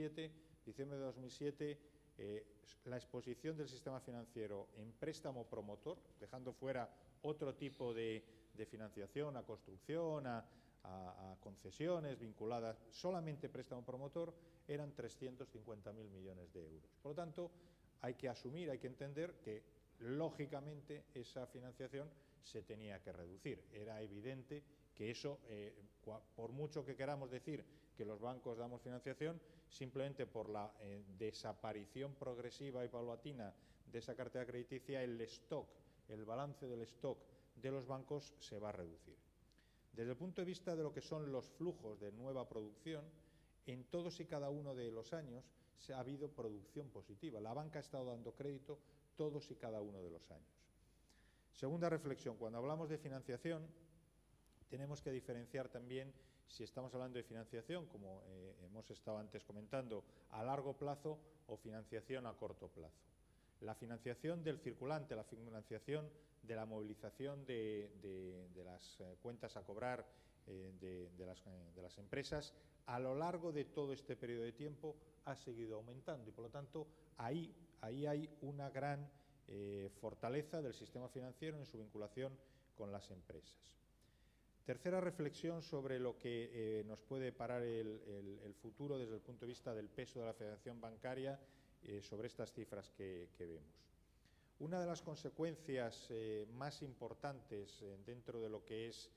2007, la exposición del sistema financiero en préstamo promotor, dejando fuera otro tipo de financiación, a construcción, a concesiones vinculadas, solamente préstamo promotor, eran 350.000 millones de euros. Por lo tanto, hay que asumir, hay que entender que, lógicamente, esa financiación se tenía que reducir. Era evidente que eso, por mucho que queramos decir que los bancos damos financiación, simplemente por la desaparición progresiva y paulatina de esa cartera crediticia, el balance del stock de los bancos se va a reducir. Desde el punto de vista de lo que son los flujos de nueva producción, en todos y cada uno de los años ha habido producción positiva. La banca ha estado dando crédito todos y cada uno de los años. Segunda reflexión, cuando hablamos de financiación, tenemos que diferenciar también si estamos hablando de financiación, como hemos estado antes comentando, a largo plazo o financiación a corto plazo. La financiación del circulante, la financiación de la movilización de las cuentas a cobrar de las empresas, a lo largo de todo este periodo de tiempo ha seguido aumentando y, por lo tanto, ahí hay una gran fortaleza del sistema financiero en su vinculación con las empresas. Tercera reflexión sobre lo que nos puede parar el futuro desde el punto de vista del peso de la financiación bancaria sobre estas cifras que vemos. Una de las consecuencias más importantes dentro de lo que es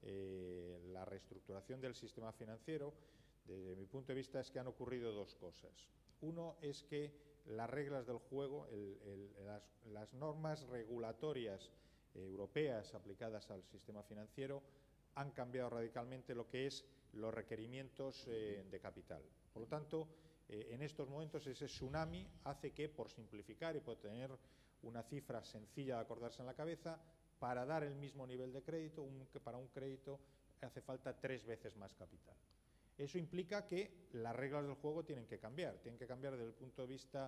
la reestructuración del sistema financiero, desde mi punto de vista, es que han ocurrido dos cosas. Uno es que las reglas del juego, las normas regulatorias europeas aplicadas al sistema financiero han cambiado radicalmente lo que es los requerimientos de capital. Por lo tanto, en estos momentos ese tsunami hace que, por simplificar y por tener una cifra sencilla de acordarse en la cabeza, para dar el mismo nivel de crédito, para un crédito hace falta 3 veces más capital. Eso implica que las reglas del juego tienen que cambiar desde el punto de vista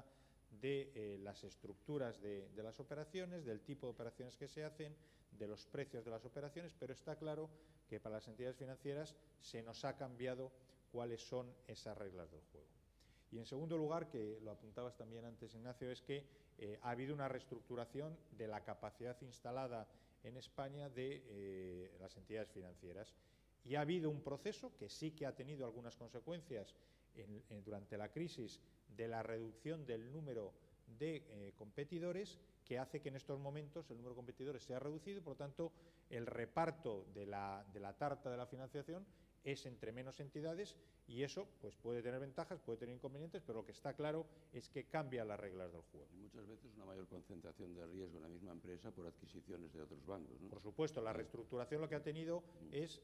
de las estructuras de las operaciones, del tipo de operaciones que se hacen, de los precios de las operaciones, pero está claro que para las entidades financieras se nos ha cambiado cuáles son esas reglas del juego. Y en segundo lugar, que lo apuntabas también antes, Ignacio, es que ha habido una reestructuración de la capacidad instalada en España de las entidades financieras. Y ha habido un proceso que sí que ha tenido algunas consecuencias durante la crisis de la reducción del número de competidores, que hace que en estos momentos el número de competidores sea reducido y, por lo tanto, el reparto de la tarta de la financiación es entre menos entidades, y eso pues puede tener ventajas, puede tener inconvenientes, pero lo que está claro es que cambia las reglas del juego. Y muchas veces una mayor concentración de riesgo en la misma empresa por adquisiciones de otros bancos, ¿no? Por supuesto, la reestructuración lo que ha tenido es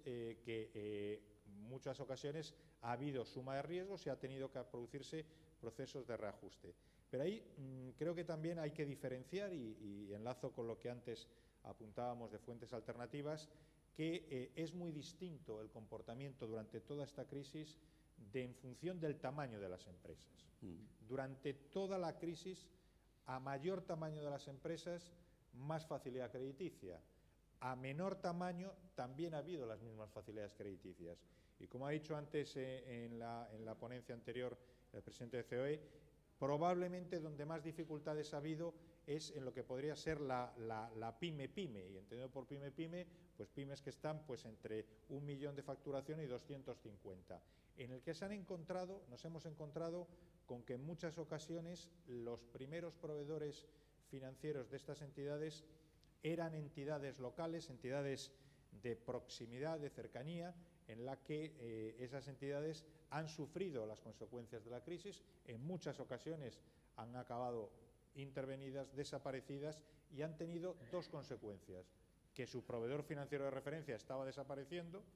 que en muchas ocasiones ha habido suma de riesgos y ha tenido que producirse procesos de reajuste. Pero ahí creo que también hay que diferenciar, y enlazo con lo que antes apuntábamos de fuentes alternativas, que es muy distinto el comportamiento durante toda esta crisis en función del tamaño de las empresas. Durante toda la crisis, a mayor tamaño de las empresas, más facilidad crediticia. A menor tamaño también ha habido las mismas facilidades crediticias. Y como ha dicho antes en la ponencia anterior el presidente de COE, probablemente donde más dificultades ha habido es en lo que podría ser la pyme-pyme, y entendido por pyme-pyme, pues pymes que están pues entre 1 millón de facturación y 250, en el que nos hemos encontrado con que en muchas ocasiones los primeros proveedores financieros de estas entidades eran entidades locales, entidades de proximidad, de cercanía, en la que esas entidades han sufrido las consecuencias de la crisis, en muchas ocasiones han acabado intervenidas, desaparecidas, y han tenido dos consecuencias: que su proveedor financiero de referencia estaba desapareciendo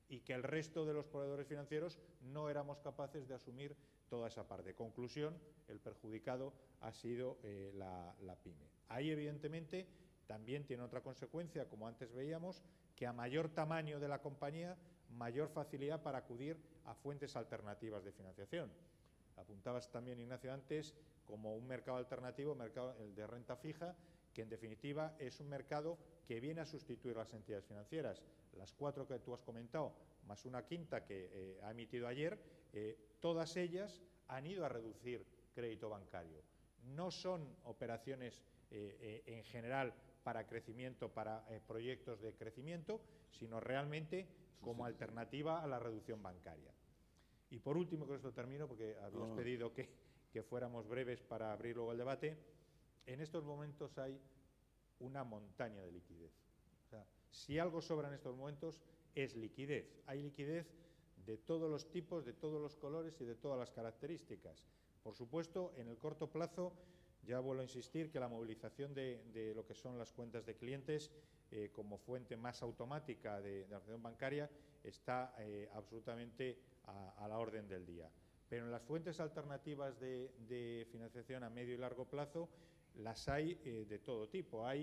y que el resto de los proveedores financieros no éramos capaces de asumir toda esa parte. Conclusión, el perjudicado ha sido la pyme. Ahí, evidentemente, también tiene otra consecuencia, como antes veíamos, que a mayor tamaño de la compañía, mayor facilidad para acudir a fuentes alternativas de financiación. Apuntabas también, Ignacio, antes, como un mercado alternativo, el de renta fija, que en definitiva es un mercado que viene a sustituir las entidades financieras. Las 4 que tú has comentado, más una quinta que ha emitido ayer, todas ellas han ido a reducir crédito bancario. No son operaciones en general para crecimiento, para proyectos de crecimiento, sino realmente como alternativa a la reducción bancaria. Y por último, con esto termino, porque habías pedido que fuéramos breves para abrir luego el debate. En estos momentos hay una montaña de liquidez. O sea, si algo sobra en estos momentos es liquidez. Hay liquidez de todos los tipos, de todos los colores y de todas las características. Por supuesto, en el corto plazo, ya vuelvo a insistir que la movilización de lo que son las cuentas de clientes como fuente más automática de la financiación bancaria está absolutamente a la orden del día. Pero en las fuentes alternativas de financiación a medio y largo plazo las hay de todo tipo. Hay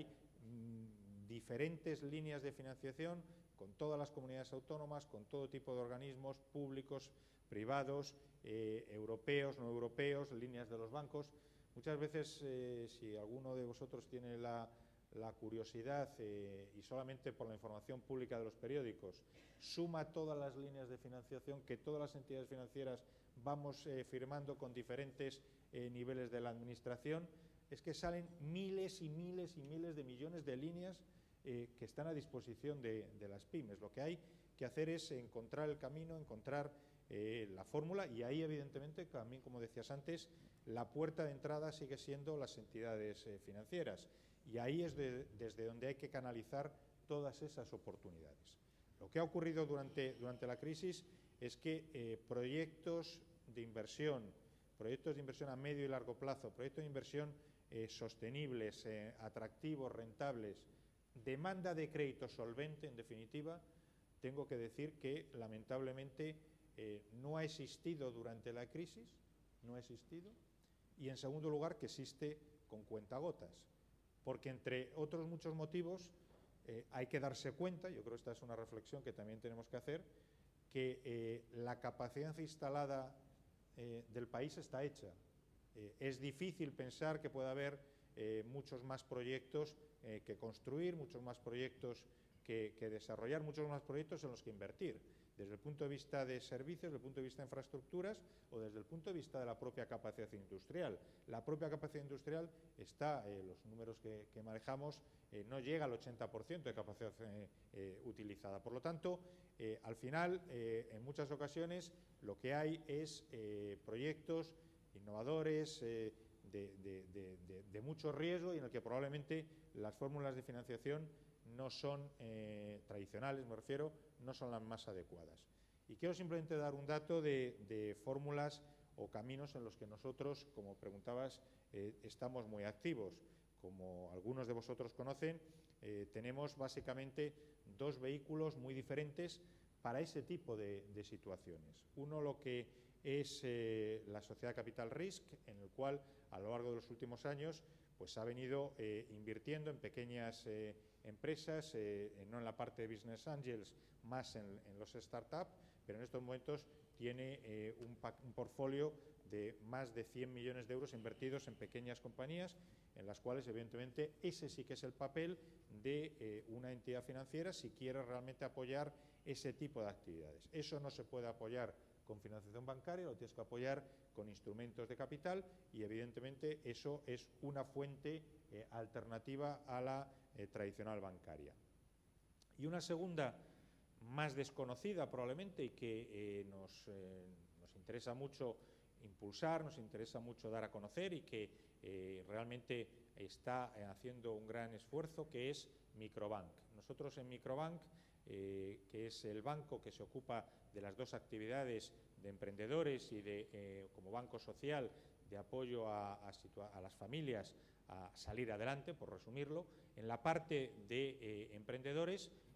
diferentes líneas de financiación con todas las comunidades autónomas, con todo tipo de organismos públicos, privados, europeos, no europeos, líneas de los bancos. Muchas veces, si alguno de vosotros tiene la curiosidad y solamente por la información pública de los periódicos suma todas las líneas de financiación que todas las entidades financieras vamos firmando con diferentes niveles de la administración, es que salen miles y miles y miles de millones de líneas que están a disposición de las pymes. Lo que hay que hacer es encontrar el camino, encontrar la fórmula, y ahí evidentemente, también como decías antes, la puerta de entrada sigue siendo las entidades financieras, y ahí es desde donde hay que canalizar todas esas oportunidades. Lo que ha ocurrido durante la crisis es que proyectos de inversión a medio y largo plazo, proyectos de inversión sostenibles, atractivos, rentables, demanda de crédito solvente, en definitiva, tengo que decir que lamentablemente no ha existido durante la crisis, no ha existido, y en segundo lugar que existe con cuentagotas, porque entre otros muchos motivos hay que darse cuenta, yo creo que esta es una reflexión que también tenemos que hacer, que la capacidad instalada del país está hecha. Es difícil pensar que pueda haber muchos más proyectos que construir, muchos más proyectos que desarrollar, muchos más proyectos en los que invertir, desde el punto de vista de servicios, desde el punto de vista de infraestructuras o desde el punto de vista de la propia capacidad industrial. La propia capacidad industrial está, los números que manejamos, no llega al 80% de capacidad utilizada. Por lo tanto, al final, en muchas ocasiones, lo que hay es proyectos innovadores, de mucho riesgo, y en el que probablemente las fórmulas de financiación no son tradicionales, me refiero, no son las más adecuadas. Y quiero simplemente dar un dato de fórmulas o caminos en los que nosotros, como preguntabas, estamos muy activos. Como algunos de vosotros conocen, tenemos básicamente 2 vehículos muy diferentes para ese tipo de situaciones. Uno, lo que es la sociedad Capital Risk, en el cual a lo largo de los últimos años pues ha venido invirtiendo en pequeñas empresas, no en la parte de Business Angels, más en los startups, pero en estos momentos tiene un portfolio de más de 100 millones de euros invertidos en pequeñas compañías, en las cuales evidentemente ese sí que es el papel de una entidad financiera si quiere realmente apoyar ese tipo de actividades. Eso no se puede apoyar con financiación bancaria, lo tienes que apoyar con instrumentos de capital, y evidentemente eso es una fuente alternativa a la tradicional bancaria. Y una segunda, más desconocida probablemente, y que nos interesa mucho impulsar, nos interesa mucho dar a conocer, y que realmente está haciendo un gran esfuerzo, que es Microbank. Nosotros en Microbank, que es el banco que se ocupa de las 2 actividades de emprendedores y como banco social de apoyo a las familias a salir adelante, por resumirlo, en la parte de emprendedores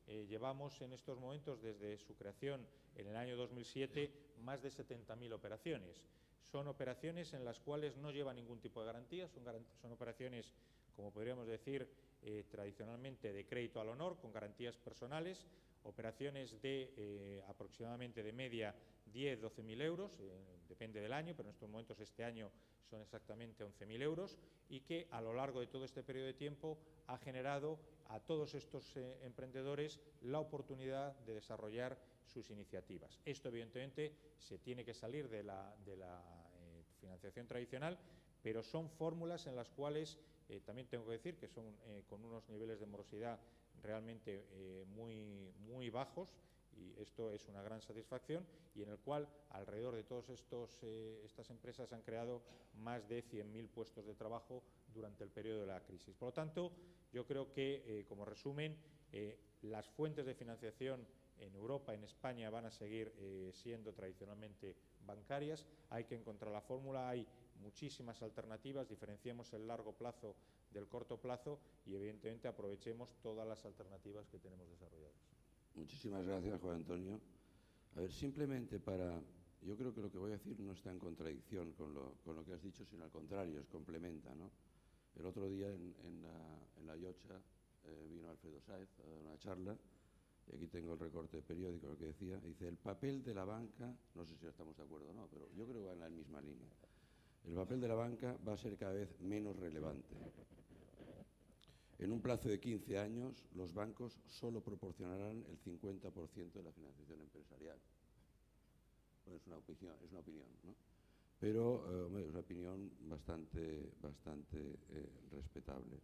llevamos en estos momentos, desde su creación en el año 2007, más de 70.000 operaciones. Son operaciones en las cuales no lleva ningún tipo de garantía, son operaciones, como podríamos decir, tradicionalmente de crédito al honor, con garantías personales, operaciones de aproximadamente de media 10-12.000 euros, depende del año, pero en estos momentos este año son exactamente 11.000 euros, y que a lo largo de todo este periodo de tiempo ha generado a todos estos emprendedores la oportunidad de desarrollar sus iniciativas. Esto, evidentemente, se tiene que salir de la financiación tradicional, pero son fórmulas en las cuales también tengo que decir que son con unos niveles de morosidad realmente muy bajos, y esto es una gran satisfacción, y en el cual alrededor de todas estas empresas han creado más de 100.000 puestos de trabajo durante el periodo de la crisis. Por lo tanto, yo creo que, como resumen, las fuentes de financiación en Europa, en España, van a seguir siendo tradicionalmente bancarias. Hay que encontrar la fórmula, hay muchísimas alternativas, diferenciemos el largo plazo del corto plazo y, evidentemente, aprovechemos todas las alternativas que tenemos desarrolladas. Muchísimas gracias, Juan Antonio. A ver, simplemente yo creo que lo que voy a decir no está en contradicción con lo que has dicho, sino al contrario, es complementa, ¿no? El otro día en la Yocha vino Alfredo Sáez a dar una charla, y aquí tengo el recorte periódico, lo que decía, dice: el papel de la banca, no sé si estamos de acuerdo o no, pero yo creo que va en la misma línea, el papel de la banca va a ser cada vez menos relevante. En un plazo de 15 años, los bancos solo proporcionarán el 50% de la financiación empresarial. Bueno, es una opinión, ¿no? Pero es una opinión bastante respetable.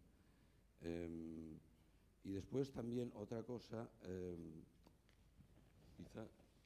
Y después también otra cosa, quizá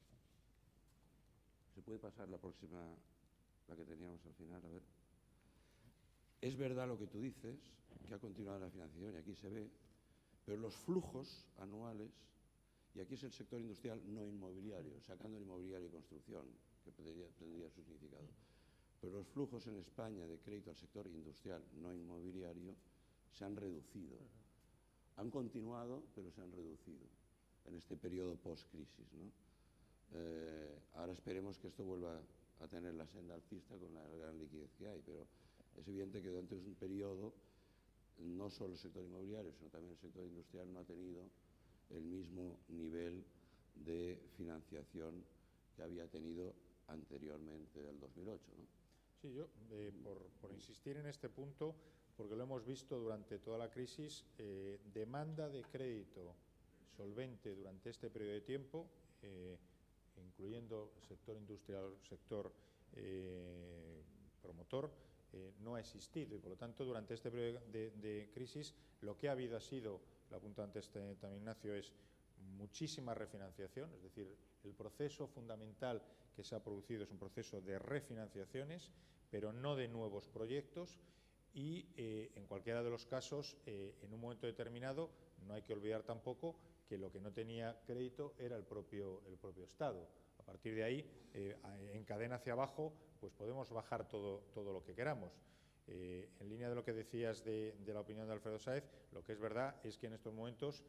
se puede pasar la próxima, la que teníamos al final, a ver. Es verdad lo que tú dices, que ha continuado la financiación y aquí se ve, pero los flujos anuales, y aquí es el sector industrial no inmobiliario, sacando el inmobiliario y construcción, que tendría su significado, pero los flujos en España de crédito al sector industrial no inmobiliario se han reducido. Han continuado, pero se han reducido en este periodo post-crisis, ¿no? Ahora esperemos que esto vuelva a tener la senda alcista con la gran liquidez que hay, pero es evidente que durante un periodo no solo el sector inmobiliario, sino también el sector industrial no ha tenido el mismo nivel de financiación que había tenido anteriormente del 2008, ¿no? Sí, yo, por insistir en este punto, porque lo hemos visto durante toda la crisis, demanda de crédito solvente durante este periodo de tiempo, incluyendo sector industrial, sector promotor, no ha existido, y por lo tanto durante este periodo de crisis lo que ha habido ha sido, lo apunta antes también Ignacio, es muchísima refinanciación, es decir, el proceso fundamental que se ha producido es un proceso de refinanciaciones, pero no de nuevos proyectos, y en cualquiera de los casos, en un momento determinado, no hay que olvidar tampoco que lo que no tenía crédito era el propio Estado. A partir de ahí, en cadena hacia abajo, pues podemos bajar todo lo que queramos. En línea de lo que decías de la opinión de Alfredo Sáez, lo que es verdad es que en estos momentos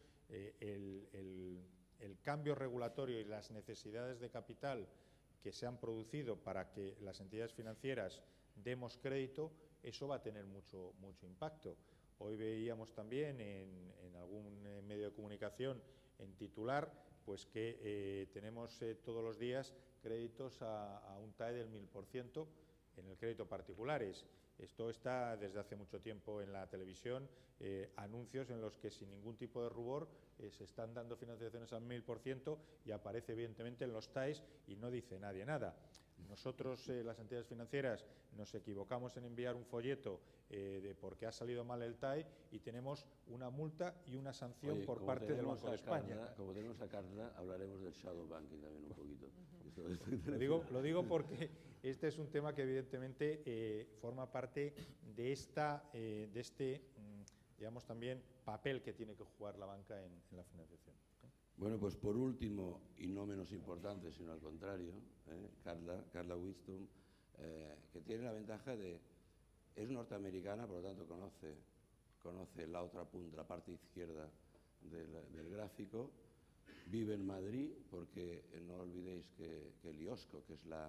el cambio regulatorio y las necesidades de capital que se han producido para que las entidades financieras demos crédito, eso va a tener mucho impacto. Hoy veíamos también en algún medio de comunicación, en titular, pues que tenemos todos los días créditos a un TAE del 1000% en el crédito particulares. Esto está desde hace mucho tiempo en la televisión, anuncios en los que sin ningún tipo de rubor se están dando financiaciones al 1000% y aparece evidentemente en los TAEs y no dice nadie nada. Nosotros, las entidades financieras, nos equivocamos en enviar un folleto de por qué ha salido mal el TAE y tenemos una multa y una sanción por parte del Banco de España. Como tenemos a Carla, hablaremos del shadow banking también un poquito. Lo digo porque este es un tema que evidentemente forma parte de este digamos también papel que tiene que jugar la banca en la financiación. Bueno, pues por último, y no menos importante, sino al contrario, Carla Wisdom, que tiene la ventaja de, es norteamericana, por lo tanto conoce la otra punta, la parte izquierda del gráfico, vive en Madrid, porque no olvidéis que el IOSCO, que es la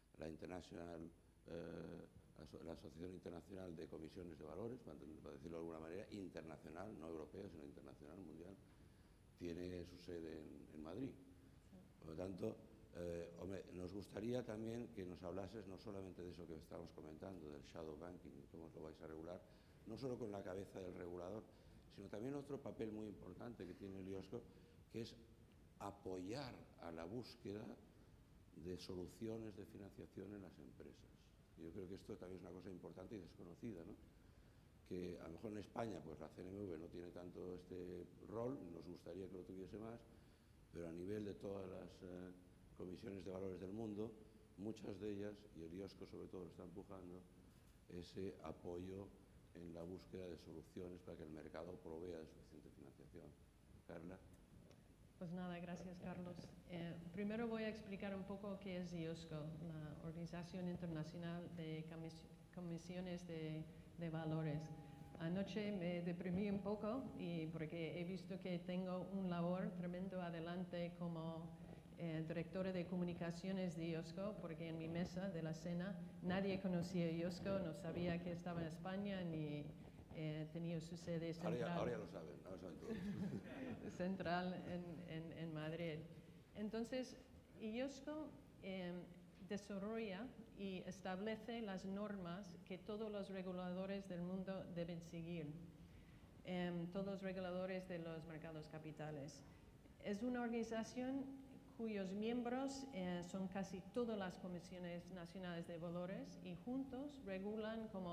Asociación Internacional de Comisiones de Valores, para decirlo de alguna manera, internacional, no europea, sino internacional, mundial, tiene su sede en Madrid. Por lo tanto, nos gustaría también que nos hablases no solamente de eso que estamos comentando, del shadow banking, cómo lo vais a regular, no solo con la cabeza del regulador, sino también otro papel muy importante que tiene el IOSCO, que es apoyar a la búsqueda de soluciones de financiación en las empresas. Yo creo que esto también es una cosa importante y desconocida, ¿no? Que a lo mejor en España pues la CNMV no tiene tanto este rol, nos gustaría que lo tuviese más, pero a nivel de todas las comisiones de valores del mundo, muchas de ellas, y el IOSCO sobre todo lo está empujando, ese apoyo en la búsqueda de soluciones para que el mercado provea de suficiente financiación. Carla. Pues nada, gracias Carlos. Primero voy a explicar un poco qué es IOSCO, la Organización Internacional de Comisiones de Valores. Anoche me deprimí un poco porque he visto que tengo un labor tremendo adelante como directora de comunicaciones de IOSCO, porque en mi mesa de la cena nadie conocía IOSCO, no sabía que estaba en España ni tenía su sede central. Ahora ya lo saben, ahora saben todos. Central en Madrid. Entonces, IOSCO desarrolla y establece las normas que todos los reguladores del mundo deben seguir, todos los reguladores de los mercados capitales. Es una organización cuyos miembros son casi todas las comisiones nacionales de valores y juntos regulan como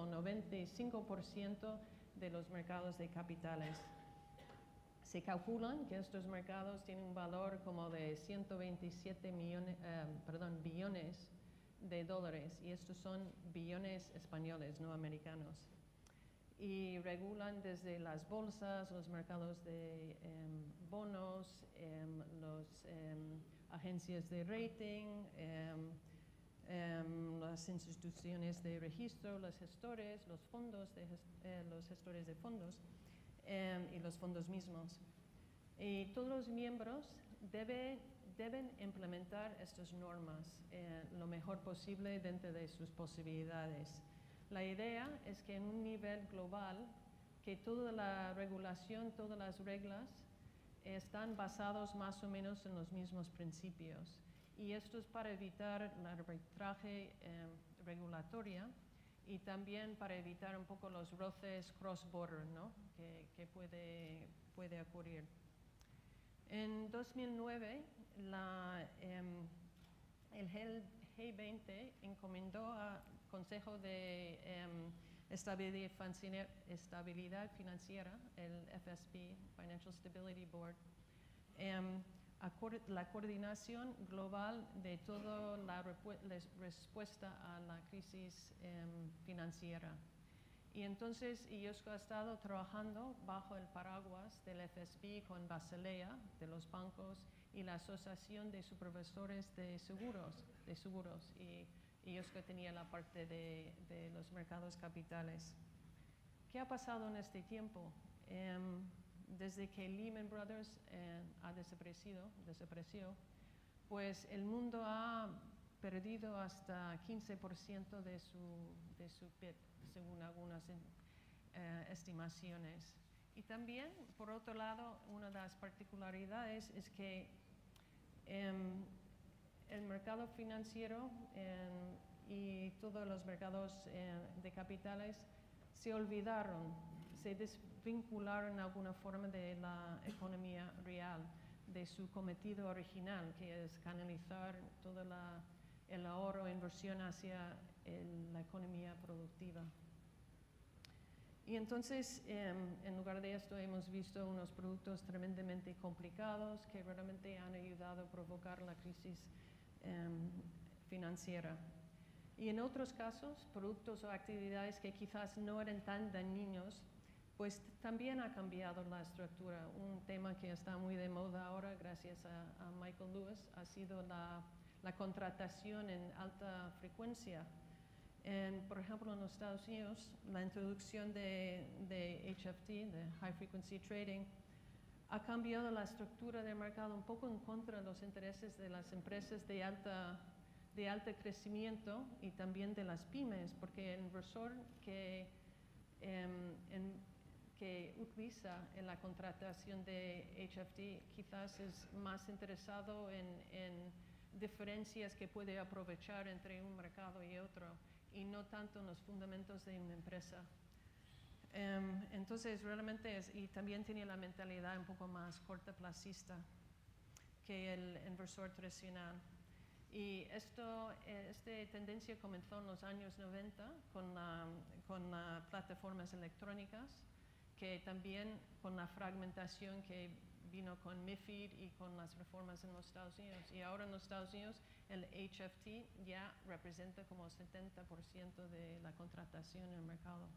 95% de los mercados de capitales. Se calculan que estos mercados tienen un valor como de 127 billones de dólares, y estos son billones españoles, no americanos. Y regulan desde las bolsas, los mercados de bonos, las agencias de rating, las instituciones de registro, los gestores, los fondos, los gestores de fondos y los fondos mismos. Y todos los miembros deben implementar estas normas lo mejor posible dentro de sus posibilidades. La idea es que en un nivel global, que toda la regulación, todas las reglas están basados más o menos en los mismos principios. Y esto es para evitar el arbitraje regulatorio y también para evitar un poco los roces cross-border, ¿no? que puede ocurrir. En 2009, el G20 encomendó al Consejo de Estabilidad Financiera, el FSB, Financial Stability Board, la coordinación global de toda la respuesta a la crisis financiera. Y entonces IOSCO ha estado trabajando bajo el paraguas del FSB con Basilea, de los bancos, y la Asociación de Supervisores de Seguros. Y IOSCO tenía la parte de los mercados capitales. ¿Qué ha pasado en este tiempo? Desde que Lehman Brothers ha desaparecido, pues el mundo ha perdido hasta 15% de su PIB, según algunas estimaciones. Y también, por otro lado, una de las particularidades es que el mercado financiero y todos los mercados de capitales se olvidaron, se desvincularon de alguna forma de la economía real, de su cometido original, que es canalizar todo el ahorro e inversión hacia la economía productiva. Y entonces, en lugar de esto, hemos visto unos productos tremendamente complicados que realmente han ayudado a provocar la crisis financiera. Y en otros casos, productos o actividades que quizás no eran tan dañinos, pues también ha cambiado la estructura. Un tema que está muy de moda ahora, gracias a Michael Lewis, ha sido la contratación en alta frecuencia. Por ejemplo, en los Estados Unidos, la introducción de HFT, de High Frequency Trading, ha cambiado la estructura del mercado un poco en contra de los intereses de las empresas de alto crecimiento y también de las pymes, porque el inversor que utiliza en la contratación de HFT quizás es más interesado en diferencias que puede aprovechar entre un mercado y otro y no tanto en los fundamentos de una empresa. Entonces realmente y también tiene la mentalidad un poco más cortoplacista que el inversor tradicional. Y esta tendencia comenzó en los años 90 con las plataformas electrónicas, que también con la fragmentación que vino con MiFID y con las reformas en los Estados Unidos. Y ahora en los Estados Unidos el HFT ya representa como 70% de la contratación en el mercado.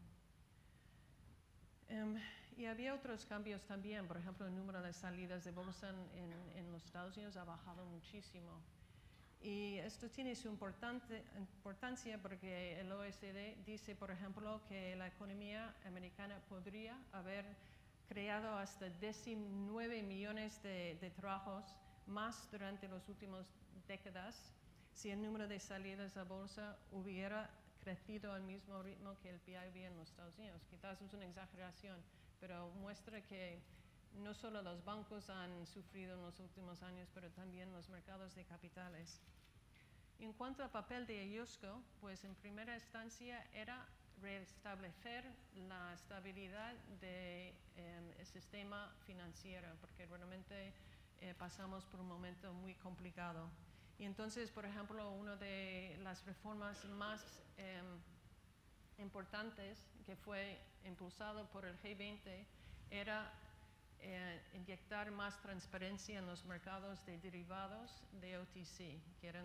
Y había otros cambios también, por ejemplo, el número de salidas de bolsa en los Estados Unidos ha bajado muchísimo. Y esto tiene su importancia porque el OECD dice, por ejemplo, que la economía americana podría haber creado hasta 19 millones de trabajos más durante las últimas décadas si el número de salidas a bolsa hubiera crecido al mismo ritmo que el PIB en los Estados Unidos. Quizás es una exageración, pero muestra que no solo los bancos han sufrido en los últimos años, pero también los mercados de capitales. En cuanto al papel de IOSCO, pues en primera instancia era restablecer la estabilidad del sistema financiero, porque realmente pasamos por un momento muy complicado. Y entonces, por ejemplo, una de las reformas más importantes que fue impulsado por el G20 era inyectar más transparencia en los mercados de derivados de OTC, que eran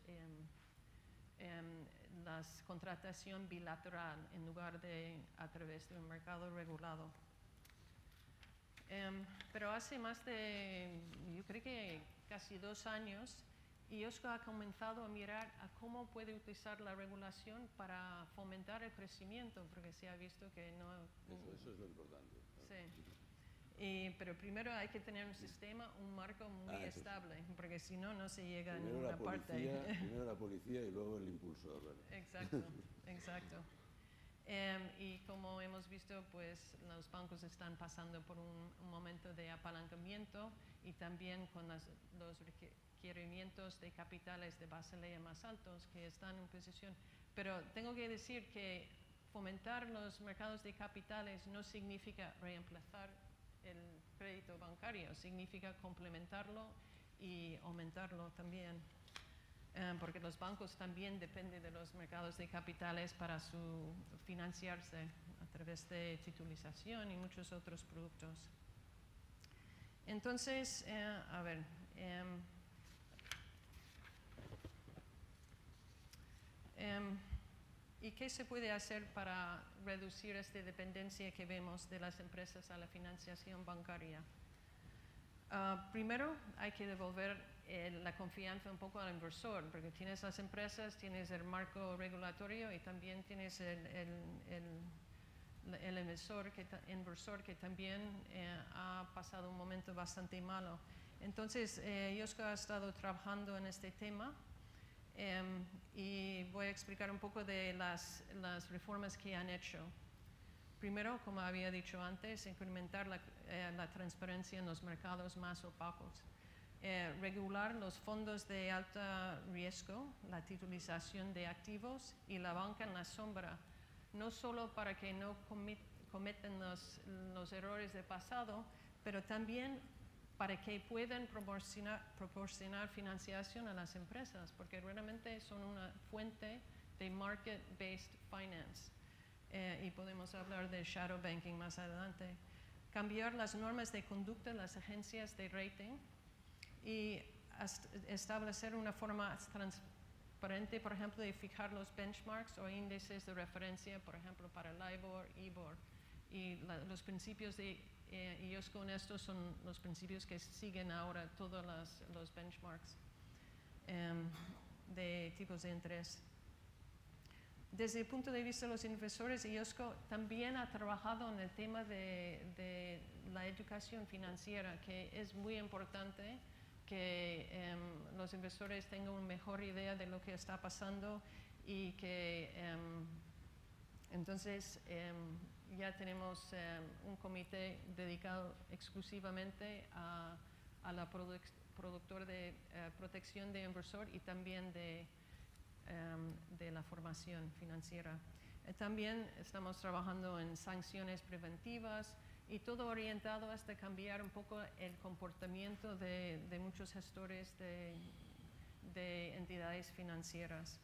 las contratación bilateral en lugar de a través de un mercado regulado. Pero hace más de, yo creo que casi 2 años, IOSCO ha comenzado a mirar a cómo puede utilizar la regulación para fomentar el crecimiento, porque se ha visto que no... Eso es lo importante. Sí. Pero primero hay que tener un sistema, un marco muy estable, porque si no, no se llega a ninguna parte. Primero la policía y luego el impulsor, ¿verdad? Exacto, exacto. Y como hemos visto, pues los bancos están pasando por un momento de apalancamiento y también con los requerimientos de capitales de Basilea más altos que están en posición. Pero tengo que decir que fomentar los mercados de capitales no significa reemplazar el crédito bancario, significa complementarlo y aumentarlo también. Porque los bancos también dependen de los mercados de capitales para financiarse a través de titulización y muchos otros productos. Entonces, a ver, ¿y qué se puede hacer para reducir esta dependencia que vemos de las empresas a la financiación bancaria? Primero, hay que devolver la confianza un poco al inversor, porque tienes las empresas, tienes el marco regulatorio y también tienes el inversor que también ha pasado un momento bastante malo. Entonces, IOSCO ha estado trabajando en este tema y voy a explicar un poco de las reformas que han hecho. Primero, como había dicho antes, incrementar la transparencia en los mercados más opacos. Regular los fondos de alto riesgo, la titulización de activos y la banca en la sombra, no solo para que no cometan los errores del pasado, pero también para que puedan proporcionar financiación a las empresas, porque realmente son una fuente de market-based finance. Y podemos hablar de shadow banking más adelante. Cambiar las normas de conducta de las agencias de rating y establecer una forma transparente, por ejemplo, de fijar los benchmarks o índices de referencia, por ejemplo, para LIBOR, IBOR. Y los principios de IOSCO en estos son los principios que siguen ahora todos los benchmarks de tipos de interés. Desde el punto de vista de los inversores, IOSCO también ha trabajado en el tema de la educación financiera, que es muy importante que los inversores tengan una mejor idea de lo que está pasando y que entonces ya tenemos un comité dedicado exclusivamente a la productor de protección de inversor y también de la formación financiera. También estamos trabajando en sanciones preventivas y todo orientado hasta cambiar un poco el comportamiento de muchos gestores de entidades financieras.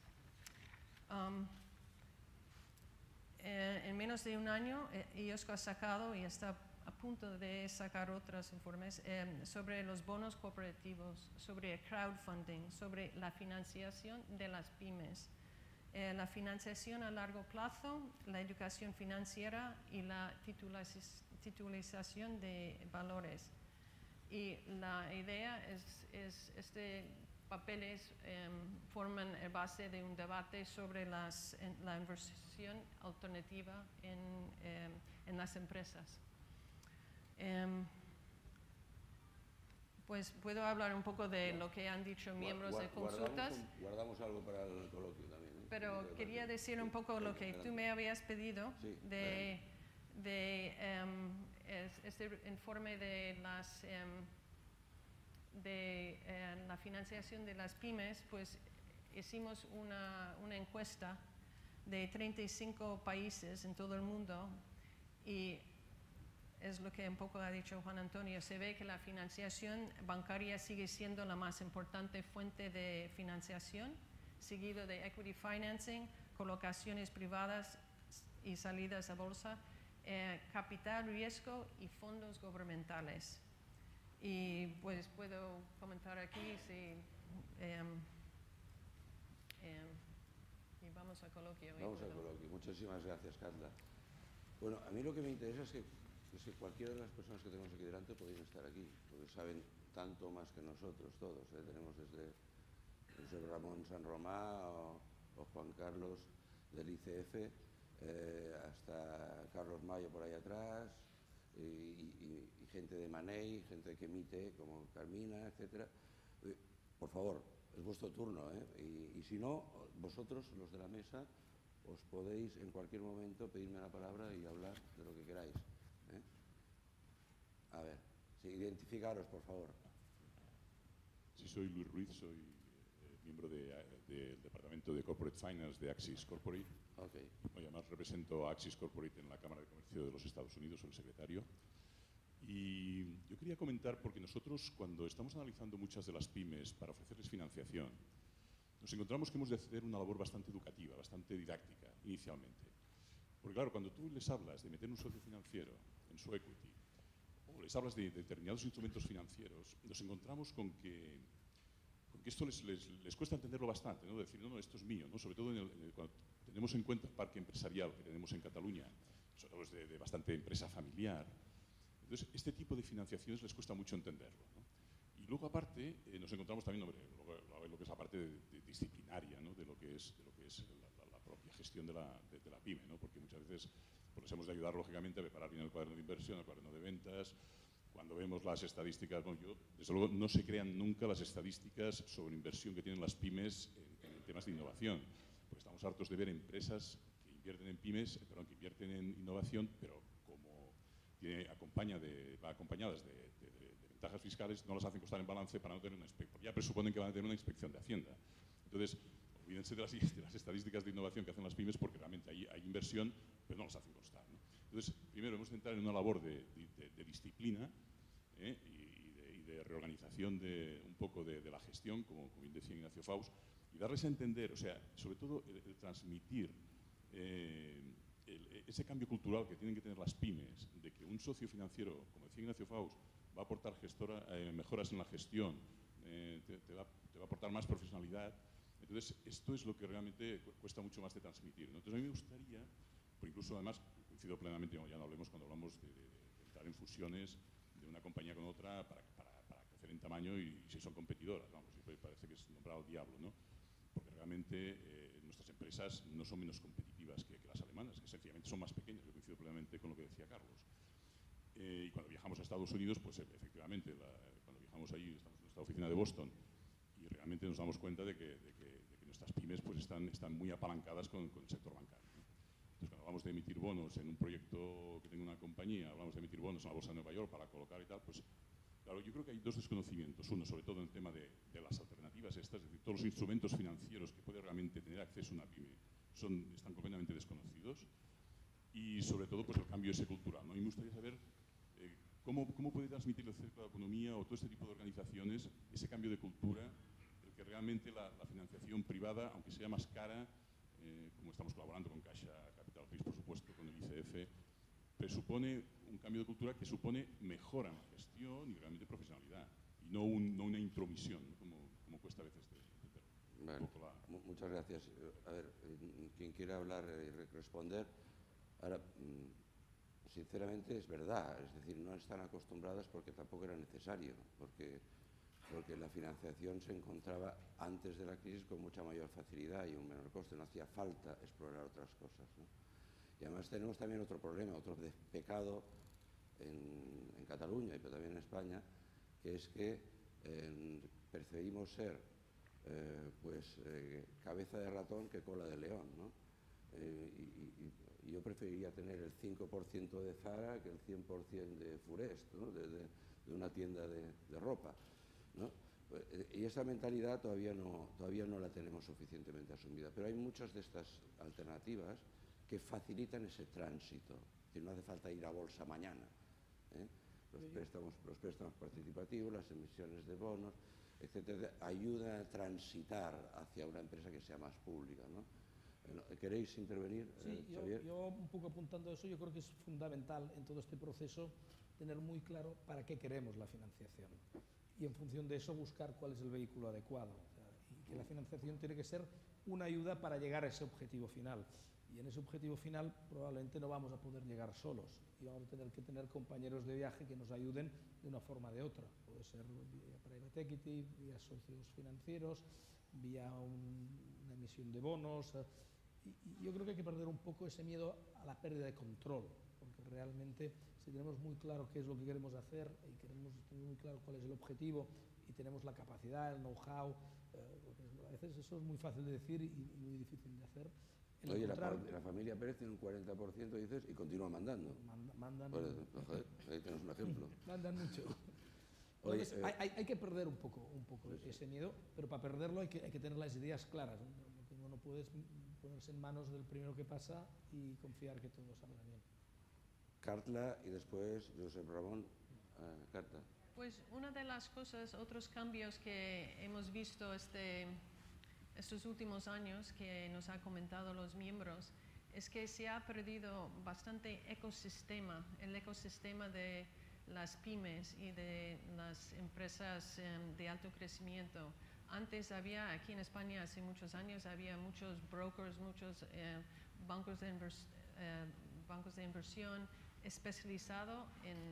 En menos de un año, IOSCO ha sacado y está a punto de sacar otros informes sobre los bonos cooperativos, sobre el crowdfunding, sobre la financiación de las pymes, la financiación a largo plazo, la educación financiera y la titulización de valores. Y la idea es este papeles forman el base de un debate sobre la inversión alternativa en las empresas. Pues puedo hablar un poco de lo que han dicho miembros de consultas. Guardamos algo para el coloquio también, ¿eh? Pero quería decir un poco lo que tú me habías pedido sí, de este informe de la financiación de las pymes. Pues hicimos una encuesta de 35 países en todo el mundo y es lo que un poco ha dicho Juan Antonio. Se ve que la financiación bancaria sigue siendo la más importante fuente de financiación, seguido de equity financing, colocaciones privadas y salidas a bolsa, capital riesgo y fondos gubernamentales. Y pues puedo comentar aquí si y vamos al coloquio. Vamos al coloquio. Muchísimas gracias, Carla. Bueno, a mí lo que me interesa es que cualquiera de las personas que tenemos aquí delante podrían estar aquí, porque saben tanto más que nosotros todos, ¿eh? Tenemos desde Ramón San Romá o Juan Carlos del ICF hasta Carlos Mayo por ahí atrás y gente de Manei, gente que emite como Carmina, etcétera. Por favor, es vuestro turno, ¿eh? Y si no, vosotros, los de la mesa, os podéis en cualquier momento pedirme la palabra y hablar de lo que queráis. A ver, sí, identificaros, por favor. Sí, soy Luis Ruiz, soy miembro del Departamento de Corporate Finance de Axis Corporate. Okay. Además, represento a Axis Corporate en la Cámara de Comercio de los Estados Unidos, soy el secretario. Y yo quería comentar, porque nosotros, cuando estamos analizando muchas de las pymes para ofrecerles financiación, nos encontramos que hemos de hacer una labor bastante educativa, bastante didáctica, inicialmente. Porque claro, cuando tú les hablas de meter un socio financiero en su equity, o les hablas de determinados instrumentos financieros, nos encontramos con que esto les cuesta entenderlo bastante, ¿no? Decir, no, esto es mío, ¿no? Sobre todo cuando tenemos en cuenta el parque empresarial que tenemos en Cataluña, sobre todo es de bastante empresa familiar. Entonces, este tipo de financiaciones les cuesta mucho entenderlo, ¿no? Y luego, aparte, nos encontramos también lo que es la parte disciplinaria, ¿no? de lo que es la propia gestión de la pyme, ¿no? Porque muchas veces pues, les hemos de ayudar, lógicamente, a preparar bien el cuaderno de inversión, el cuaderno de ventas. Cuando vemos las estadísticas, bueno, desde luego no se crean nunca las estadísticas sobre inversión que tienen las pymes en temas de innovación, porque estamos hartos de ver empresas que invierten en pymes, que invierten en innovación, pero como va acompañadas de ventajas fiscales, no las hacen constar en balance para no tener una inspección. Ya presuponen que van a tener una inspección de Hacienda. Entonces, olvídense de las estadísticas de innovación que hacen las pymes, porque realmente hay inversión, pero no las hacen constar, ¿no? Entonces, primero hemos de entrar en una labor de disciplina y de reorganización un poco de la gestión, como bien decía Ignacio Faust, y darles a entender, o sea, sobre todo el transmitir ese cambio cultural que tienen que tener las pymes, de que un socio financiero, como decía Ignacio Faust, va a aportar mejoras en la gestión, te va a aportar más profesionalidad. Entonces, esto es lo que realmente cuesta mucho más de transmitir, ¿no? Entonces, a mí me gustaría, por incluso además, coincido plenamente, ya no hablemos cuando hablamos de entrar en fusiones de una compañía con otra para crecer en tamaño y si son competidoras, vamos, parece que es nombrar al diablo, ¿no? Porque realmente nuestras empresas no son menos competitivas que las alemanas, que sencillamente son más pequeñas. Yo coincido plenamente con lo que decía Carlos. Y cuando viajamos a Estados Unidos, pues efectivamente, cuando viajamos ahí, estamos en nuestra oficina de Boston, y realmente nos damos cuenta de que nuestras pymes pues están muy apalancadas con el sector bancario, ¿no? Entonces, cuando hablamos de emitir bonos en un proyecto que tenga una compañía, hablamos de emitir bonos en la Bolsa de Nueva York para colocar y tal, pues claro, yo creo que hay dos desconocimientos. Uno, sobre todo en el tema de las alternativas estas, es decir, todos los instrumentos financieros que puede realmente tener acceso una pyme están completamente desconocidos. Y sobre todo, pues el cambio ese cultural, ¿no? Y me gustaría saber cómo puede transmitir el Cercle de la Economía o todo este tipo de organizaciones ese cambio de cultura, el que realmente la financiación privada, aunque sea más cara, como estamos colaborando con Caixa Capital Risk, por supuesto, con el ICF, presupone un cambio de cultura que supone mejora en la gestión y realmente profesionalidad, y no una intromisión, ¿no? como cuesta a veces Vale. Muchas gracias. A ver, quien quiera hablar y responder. Ahora, sinceramente es verdad, es decir, no están acostumbradas porque tampoco era necesario, porque la financiación se encontraba antes de la crisis con mucha mayor facilidad y un menor coste, no hacía falta explorar otras cosas, ¿no? Y además tenemos también otro problema, otro pecado en Cataluña, pero también en España, que es que preferimos ser cabeza de ratón que cola de león, ¿no? Y yo preferiría tener el 5% de Zara que el 100% de Furest, ¿no? de una tienda de ropa, ¿no? Y esa mentalidad todavía no la tenemos suficientemente asumida, pero hay muchas de estas alternativas que facilitan ese tránsito, que no hace falta ir a bolsa mañana, ¿eh? Los préstamos participativos, las emisiones de bonos, etcétera, ayudan a transitar hacia una empresa que sea más pública, ¿no? ¿Queréis intervenir, sí, Xavier? Yo un poco apuntando a eso, yo creo que es fundamental en todo este proceso tener muy claro para qué queremos la financiación y en función de eso buscar cuál es el vehículo adecuado. O sea, y que la financiación tiene que ser una ayuda para llegar a ese objetivo final. Y en ese objetivo final probablemente no vamos a poder llegar solos y vamos a tener que tener compañeros de viaje que nos ayuden de una forma o de otra. Puede ser vía private equity, vía socios financieros, vía una emisión de bonos. Y yo creo que hay que perder un poco ese miedo a la pérdida de control, porque realmente si tenemos muy claro qué es lo que queremos hacer y queremos tener muy claro cuál es el objetivo y tenemos la capacidad, el know-how, porque a veces eso es muy fácil de decir y muy difícil de hacer. Oye, la familia Pérez tiene un 40%, dices, y continúa mandando. Mandan. Pues, joder, ahí tenemos un ejemplo. Mandan mucho. Oye, entonces, hay que perder un poco ese miedo, pero para perderlo hay que tener las ideas claras. No puedes ponerse en manos del primero que pasa y confiar que todo saldrá bien. Carla y después Josep Ramón. Carta. Pues una de las cosas, otros cambios que hemos visto estos últimos años que nos han comentado los miembros, es que se ha perdido bastante el ecosistema de las pymes y de las empresas de alto crecimiento. Antes había, aquí en España hace muchos años, había muchos brokers, muchos bancos de inversión especializados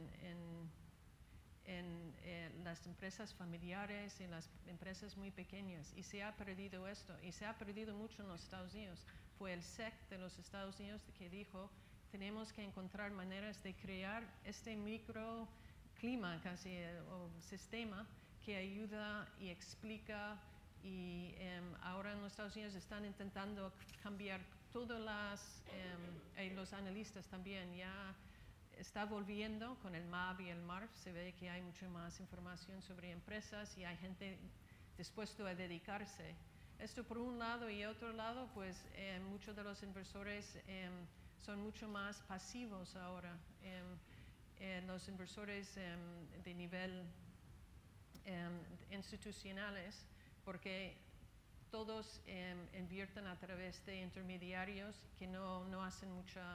en las empresas familiares y las empresas muy pequeñas, y se ha perdido esto, y se ha perdido mucho en los Estados Unidos. Fue el SEC de los Estados Unidos que dijo, tenemos que encontrar maneras de crear este microclima casi, o sistema que ayuda y explica, y ahora en los Estados Unidos están intentando cambiar todas los analistas también, ya está volviendo con el MAB y el MARF, se ve que hay mucha más información sobre empresas y hay gente dispuesta a dedicarse. Esto por un lado, y otro lado, pues muchos de los inversores son mucho más pasivos ahora. Los inversores de nivel institucionales, porque todos invierten a través de intermediarios que no hacen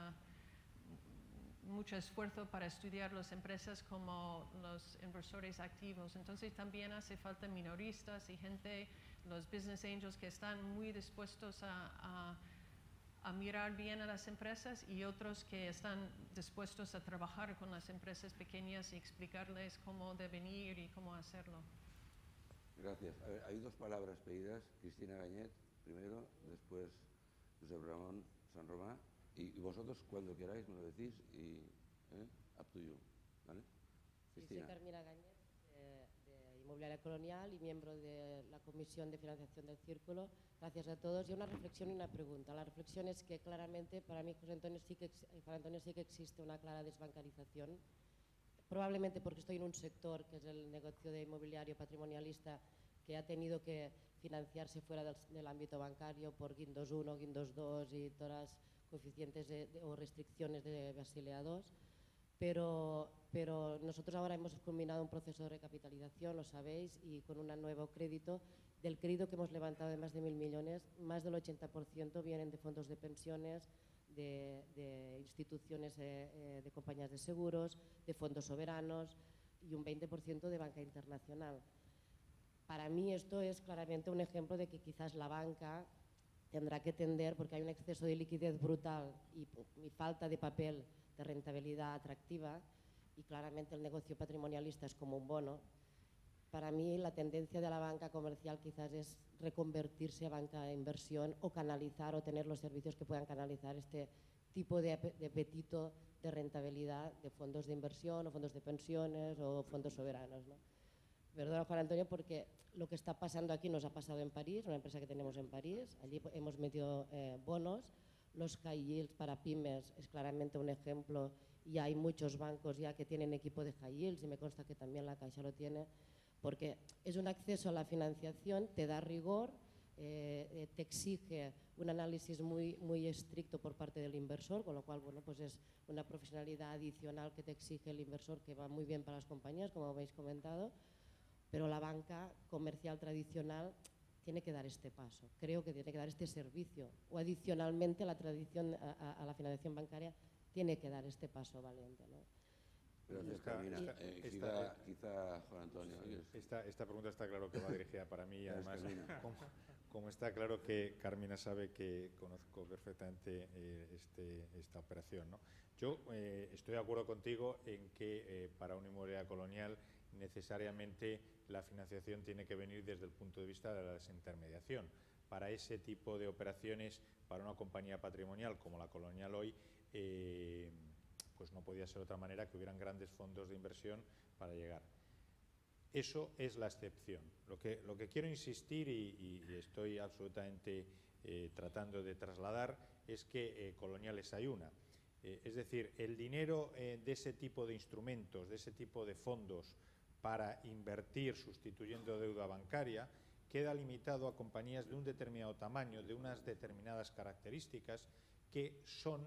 mucho esfuerzo para estudiar las empresas como los inversores activos. Entonces también hace falta minoristas y gente, los business angels, que están muy dispuestos a mirar bien a las empresas, y otros que están dispuestos a trabajar con las empresas pequeñas y explicarles cómo deben ir y cómo hacerlo. Gracias. A ver, hay dos palabras pedidas. Cristina Gañet, primero, después Josep Ramón San Román, y vosotros cuando queráis me lo decís y up to you, ¿vale? Sí, soy Carmina Gañez, de Inmobiliaria Colonial y miembro de la Comisión de Financiación del Círculo. Gracias a todos. Y una reflexión y una pregunta. La reflexión es que claramente para mí, Juan Antonio, sí que existe una clara desbancarización, probablemente porque estoy en un sector que es el negocio de inmobiliario patrimonialista, que ha tenido que financiarse fuera del ámbito bancario por Guindos 1, Guindos 2 y todas las coeficientes o restricciones de Basilea II. Pero nosotros ahora hemos culminado un proceso de recapitalización, lo sabéis, y con un nuevo crédito. Del crédito que hemos levantado de más de 1.000 millones, más del 80% vienen de fondos de pensiones, de instituciones de compañías de seguros, de fondos soberanos y un 20% de banca internacional. Para mí esto es claramente un ejemplo de que quizás la banca tendrá que tender, porque hay un exceso de liquidez brutal y falta de papel de rentabilidad atractiva, y claramente el negocio patrimonialista es como un bono. Para mí la tendencia de la banca comercial quizás es reconvertirse a banca de inversión o canalizar o tener los servicios que puedan canalizar este tipo de apetito de rentabilidad de fondos de inversión o fondos de pensiones o fondos soberanos, ¿no? Perdona, Juan Antonio, porque lo que está pasando aquí nos ha pasado en París, una empresa que tenemos en París. Allí hemos metido bonos. Los high yields para pymes es claramente un ejemplo, y hay muchos bancos ya que tienen equipo de high yields, y me consta que también la Caixa lo tiene, porque es un acceso a la financiación, te da rigor, te exige un análisis muy estricto por parte del inversor, con lo cual, bueno, pues es una profesionalidad adicional que te exige el inversor, que va muy bien para las compañías, como habéis comentado, pero la banca comercial tradicional tiene que dar este paso, creo que tiene que dar este servicio, o adicionalmente la tradición a la financiación bancaria tiene que dar este paso valiente, ¿no? Gracias, Carmina. Quizá Juan Antonio. Esta pregunta está claro que va dirigida para mí, y además, como está claro que Carmina sabe que conozco perfectamente esta operación, ¿no? Yo estoy de acuerdo contigo en que para una inmobiliaria colonial necesariamente la financiación tiene que venir desde el punto de vista de la desintermediación. Para ese tipo de operaciones, para una compañía patrimonial como la Colonial hoy, pues no podía ser de otra manera que hubieran grandes fondos de inversión para llegar. Eso es la excepción. Lo que quiero insistir, y estoy absolutamente tratando de trasladar, es que coloniales hay una. Es decir, el dinero de ese tipo de instrumentos, de ese tipo de fondos para invertir sustituyendo deuda bancaria, queda limitado a compañías de un determinado tamaño, de unas determinadas características, que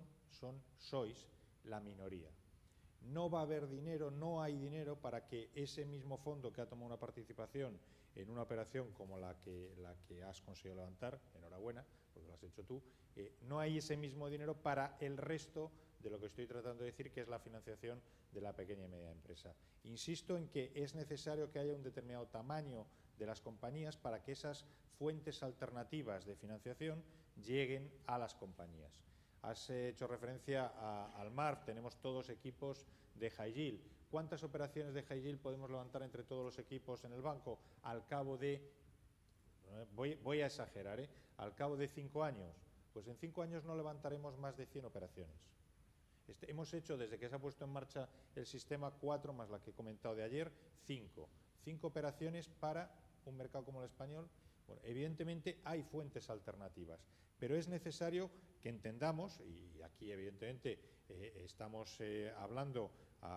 sois la minoría. No va a haber dinero, no hay dinero para que ese mismo fondo que ha tomado una participación en una operación como la que has conseguido levantar, enhorabuena, porque lo has hecho tú, no hay ese mismo dinero para el resto de lo que estoy tratando de decir, que es la financiación de la pequeña y media empresa. Insisto en que es necesario que haya un determinado tamaño de las compañías para que esas fuentes alternativas de financiación lleguen a las compañías. Has hecho referencia al MARF, tenemos todos equipos de high yield. ¿Cuántas operaciones de high yield podemos levantar entre todos los equipos en el banco al cabo de, voy a exagerar, al cabo de 5 años? Pues en 5 años no levantaremos más de 100 operaciones. Hemos hecho, desde que se ha puesto en marcha el sistema, 4 más la que he comentado de ayer, 5 operaciones para un mercado como el español. Bueno, evidentemente hay fuentes alternativas, pero es necesario que entendamos, y aquí evidentemente estamos hablando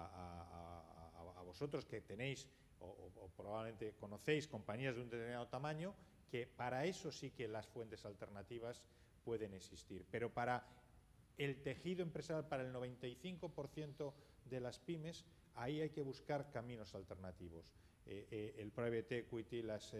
a vosotros que tenéis o probablemente conocéis compañías de un determinado tamaño, que para eso sí que las fuentes alternativas pueden existir, pero para el tejido empresarial, para el 95% de las pymes, ahí hay que buscar caminos alternativos. El private equity, los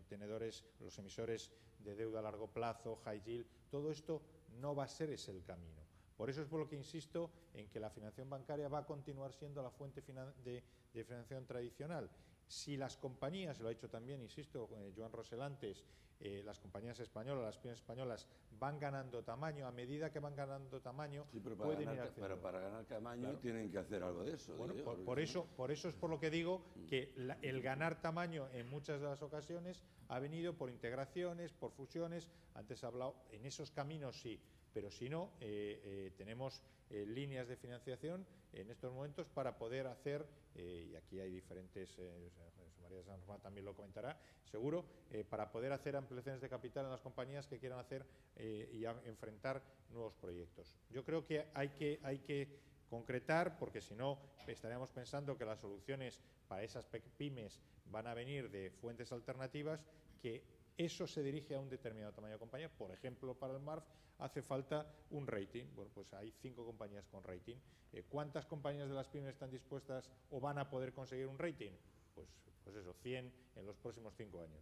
emisores de deuda a largo plazo, high yield, todo esto no va a ser ese el camino. Por eso es por lo que insisto en que la financiación bancaria va a continuar siendo la fuente de financiación tradicional. Si las compañías, lo ha dicho también, insisto, Joan Rosell antes, las compañías españolas, las pymes españolas van ganando tamaño, a medida que van ganando tamaño, Sí, pero para ganar tamaño, claro, tienen que hacer algo de eso. Bueno, por eso es por lo que digo que el ganar tamaño en muchas de las ocasiones ha venido por integraciones, por fusiones. Antes he hablado, en esos caminos sí, pero si no, tenemos líneas de financiación en estos momentos para poder hacer, y aquí hay diferentes, María San Román también lo comentará, seguro, para poder hacer ampliaciones de capital en las compañías que quieran hacer y enfrentar nuevos proyectos. Yo creo que hay que concretar, porque si no estaríamos pensando que las soluciones para esas pymes van a venir de fuentes alternativas, que eso se dirige a un determinado tamaño de compañía. Por ejemplo, para el MARF hace falta un rating. Bueno, pues hay 5 compañías con rating. ¿Cuántas compañías de las pymes están dispuestas o van a poder conseguir un rating? Pues eso, 100 en los próximos 5 años.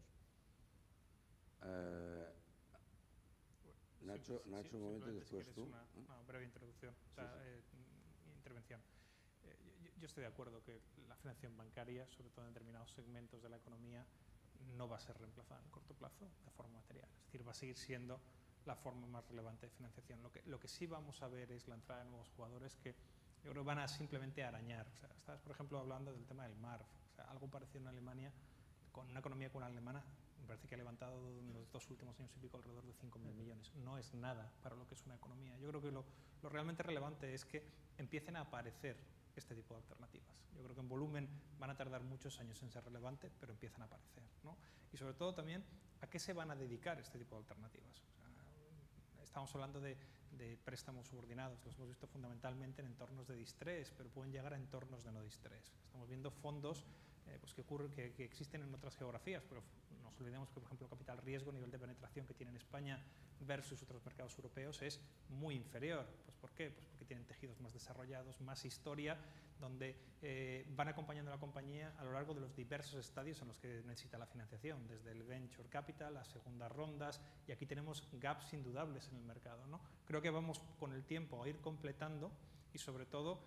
Nacho, un momento, después si tú. Una breve introducción, intervención. Yo estoy de acuerdo que la financiación bancaria, sobre todo en determinados segmentos de la economía, no va a ser reemplazada en el corto plazo de forma material. Es decir, va a seguir siendo la forma más relevante de financiación. Lo que sí vamos a ver es la entrada de nuevos jugadores que yo creo que van a simplemente arañar. O sea, estás, por ejemplo, hablando del tema del MARF. O sea, algo parecido en Alemania, con una economía como la alemana, me parece que ha levantado en los 2 últimos años y pico alrededor de 5.000 millones. No es nada para lo que es una economía. Yo creo que lo realmente relevante es que empiecen a aparecer este tipo de alternativas. Yo creo que en volumen van a tardar muchos años en ser relevante, pero empiezan a aparecer, ¿no? Y sobre todo también, ¿a qué se van a dedicar este tipo de alternativas? O sea, estamos hablando de préstamos subordinados, los hemos visto fundamentalmente en entornos de distrés, pero pueden llegar a entornos de no distrés. Estamos viendo fondos pues que existen en otras geografías, pero no nos olvidemos que, por ejemplo, capital riesgo, nivel de penetración que tiene en España versus otros mercados europeos es muy inferior. Pues, ¿por qué? Pues porque tienen tejidos más desarrollados, más historia, donde van acompañando a la compañía a lo largo de los diversos estadios en los que necesita la financiación, desde el venture capital, las segundas rondas, y aquí tenemos gaps indudables en el mercado, ¿no? Creo que vamos con el tiempo a ir completando y sobre todo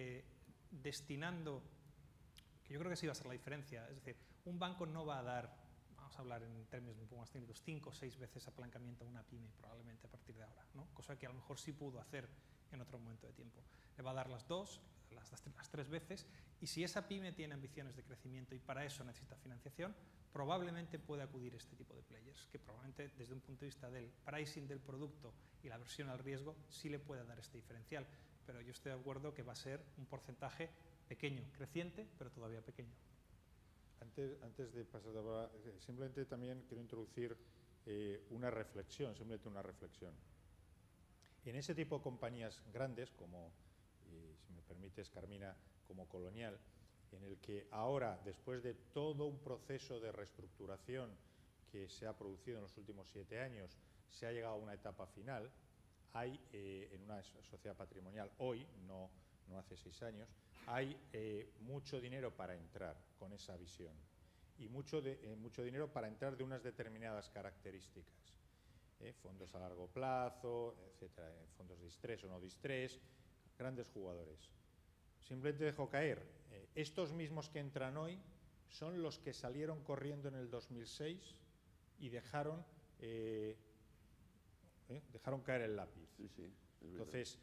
destinando, que yo creo que sí va a ser la diferencia, es decir, un banco no va a dar, vamos a hablar en términos un poco más técnicos, 5 o 6 veces apalancamiento a una pyme probablemente a partir de ahora, ¿no? Cosa que a lo mejor sí pudo hacer en otro momento de tiempo. Le va a dar las 2, las 3 veces, y si esa pyme tiene ambiciones de crecimiento y para eso necesita financiación, probablemente puede acudir a este tipo de players, que probablemente desde un punto de vista del pricing del producto y la aversión al riesgo sí le pueda dar este diferencial, pero yo estoy de acuerdo que va a ser un porcentaje pequeño, creciente, pero todavía pequeño. Antes de pasar de ahora, simplemente también quiero introducir una reflexión, simplemente una reflexión. En ese tipo de compañías grandes, como, si me permites, Carmina, como Colonial, en el que ahora, después de todo un proceso de reestructuración que se ha producido en los últimos 7 años, se ha llegado a una etapa final, hay en una sociedad patrimonial hoy, no hace 6 años, hay mucho dinero para entrar con esa visión y mucho dinero para entrar de unas determinadas características. Fondos a largo plazo, etcétera, fondos de distrés o no distrés, grandes jugadores. Simplemente dejo caer, estos mismos que entran hoy son los que salieron corriendo en el 2006 y dejaron caer el lápiz. Sí, sí, entonces,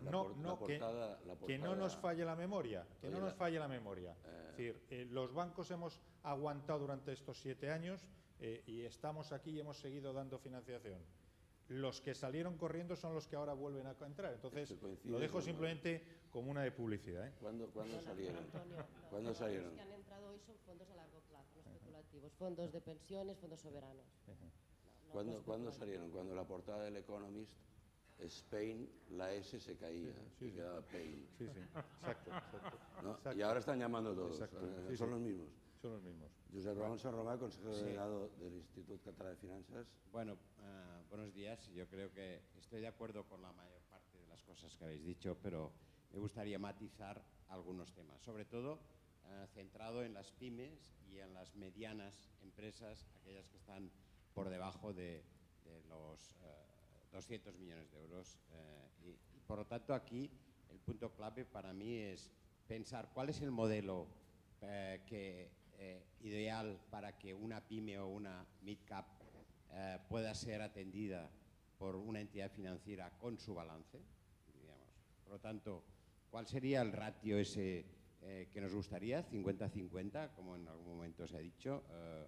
que no nos falle la memoria, que no nos falle la memoria. Es decir, los bancos hemos aguantado durante estos 7 años y estamos aquí y hemos seguido dando financiación. Los que salieron corriendo son los que ahora vuelven a entrar. Entonces, lo dejo simplemente como una de publicidad. ¿Cuándo salieron? Antonio, ¿Cuándo salieron? Los que han entrado hoy son fondos a largo plazo, no especulativos, fondos de pensiones, fondos soberanos. ¿Cuándo salieron? Cuando la portada del Economist, Spain, la S se caía, y quedaba Pain. Sí, exacto. ¿No? Exacto. Y ahora están llamando todos, son los mismos. Son los mismos. Josep Ramón Sarromà, consejero delegado del Institut Català de Finanzas. Bueno, buenos días. Yo creo que estoy de acuerdo con la mayor parte de las cosas que habéis dicho, pero me gustaría matizar algunos temas, sobre todo centrado en las pymes y en las medianas empresas, aquellas que están por debajo de los 200 millones de euros. Y por lo tanto, aquí el punto clave para mí es pensar cuál es el modelo que ideal para que una pyme o una mid-cap pueda ser atendida por una entidad financiera con su balance, digamos. Por lo tanto, ¿cuál sería el ratio ese que nos gustaría? 50-50, como en algún momento se ha dicho,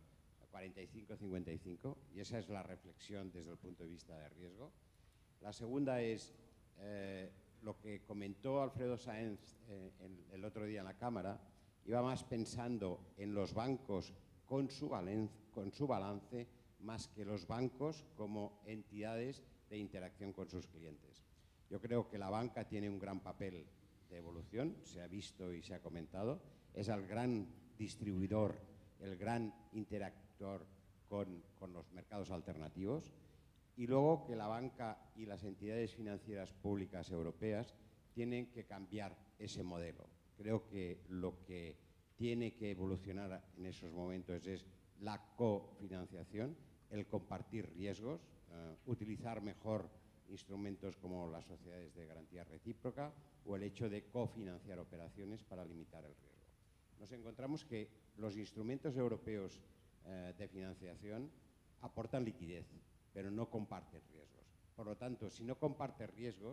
45-55, y esa es la reflexión desde el punto de vista de riesgo. La segunda es lo que comentó Alfredo Sáenz el otro día en la Cámara. Iba más pensando en los bancos con su balance más que los bancos como entidades de interacción con sus clientes. Yo creo que la banca tiene un gran papel de evolución, se ha visto y se ha comentado, es el gran distribuidor, el gran interactor con los mercados alternativos, y luego que la banca y las entidades financieras públicas europeas tienen que cambiar ese modelo. Creo que lo que tiene que evolucionar en esos momentos es la cofinanciación, el compartir riesgos, utilizar mejor instrumentos como las sociedades de garantía recíproca o el hecho de cofinanciar operaciones para limitar el riesgo. Nos encontramos que los instrumentos europeos de financiación aportan liquidez, pero no comparten riesgos. Por lo tanto, si no compartes riesgos,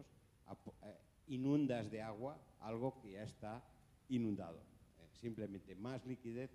inundas de agua algo que ya está inundado. Simplemente más liquidez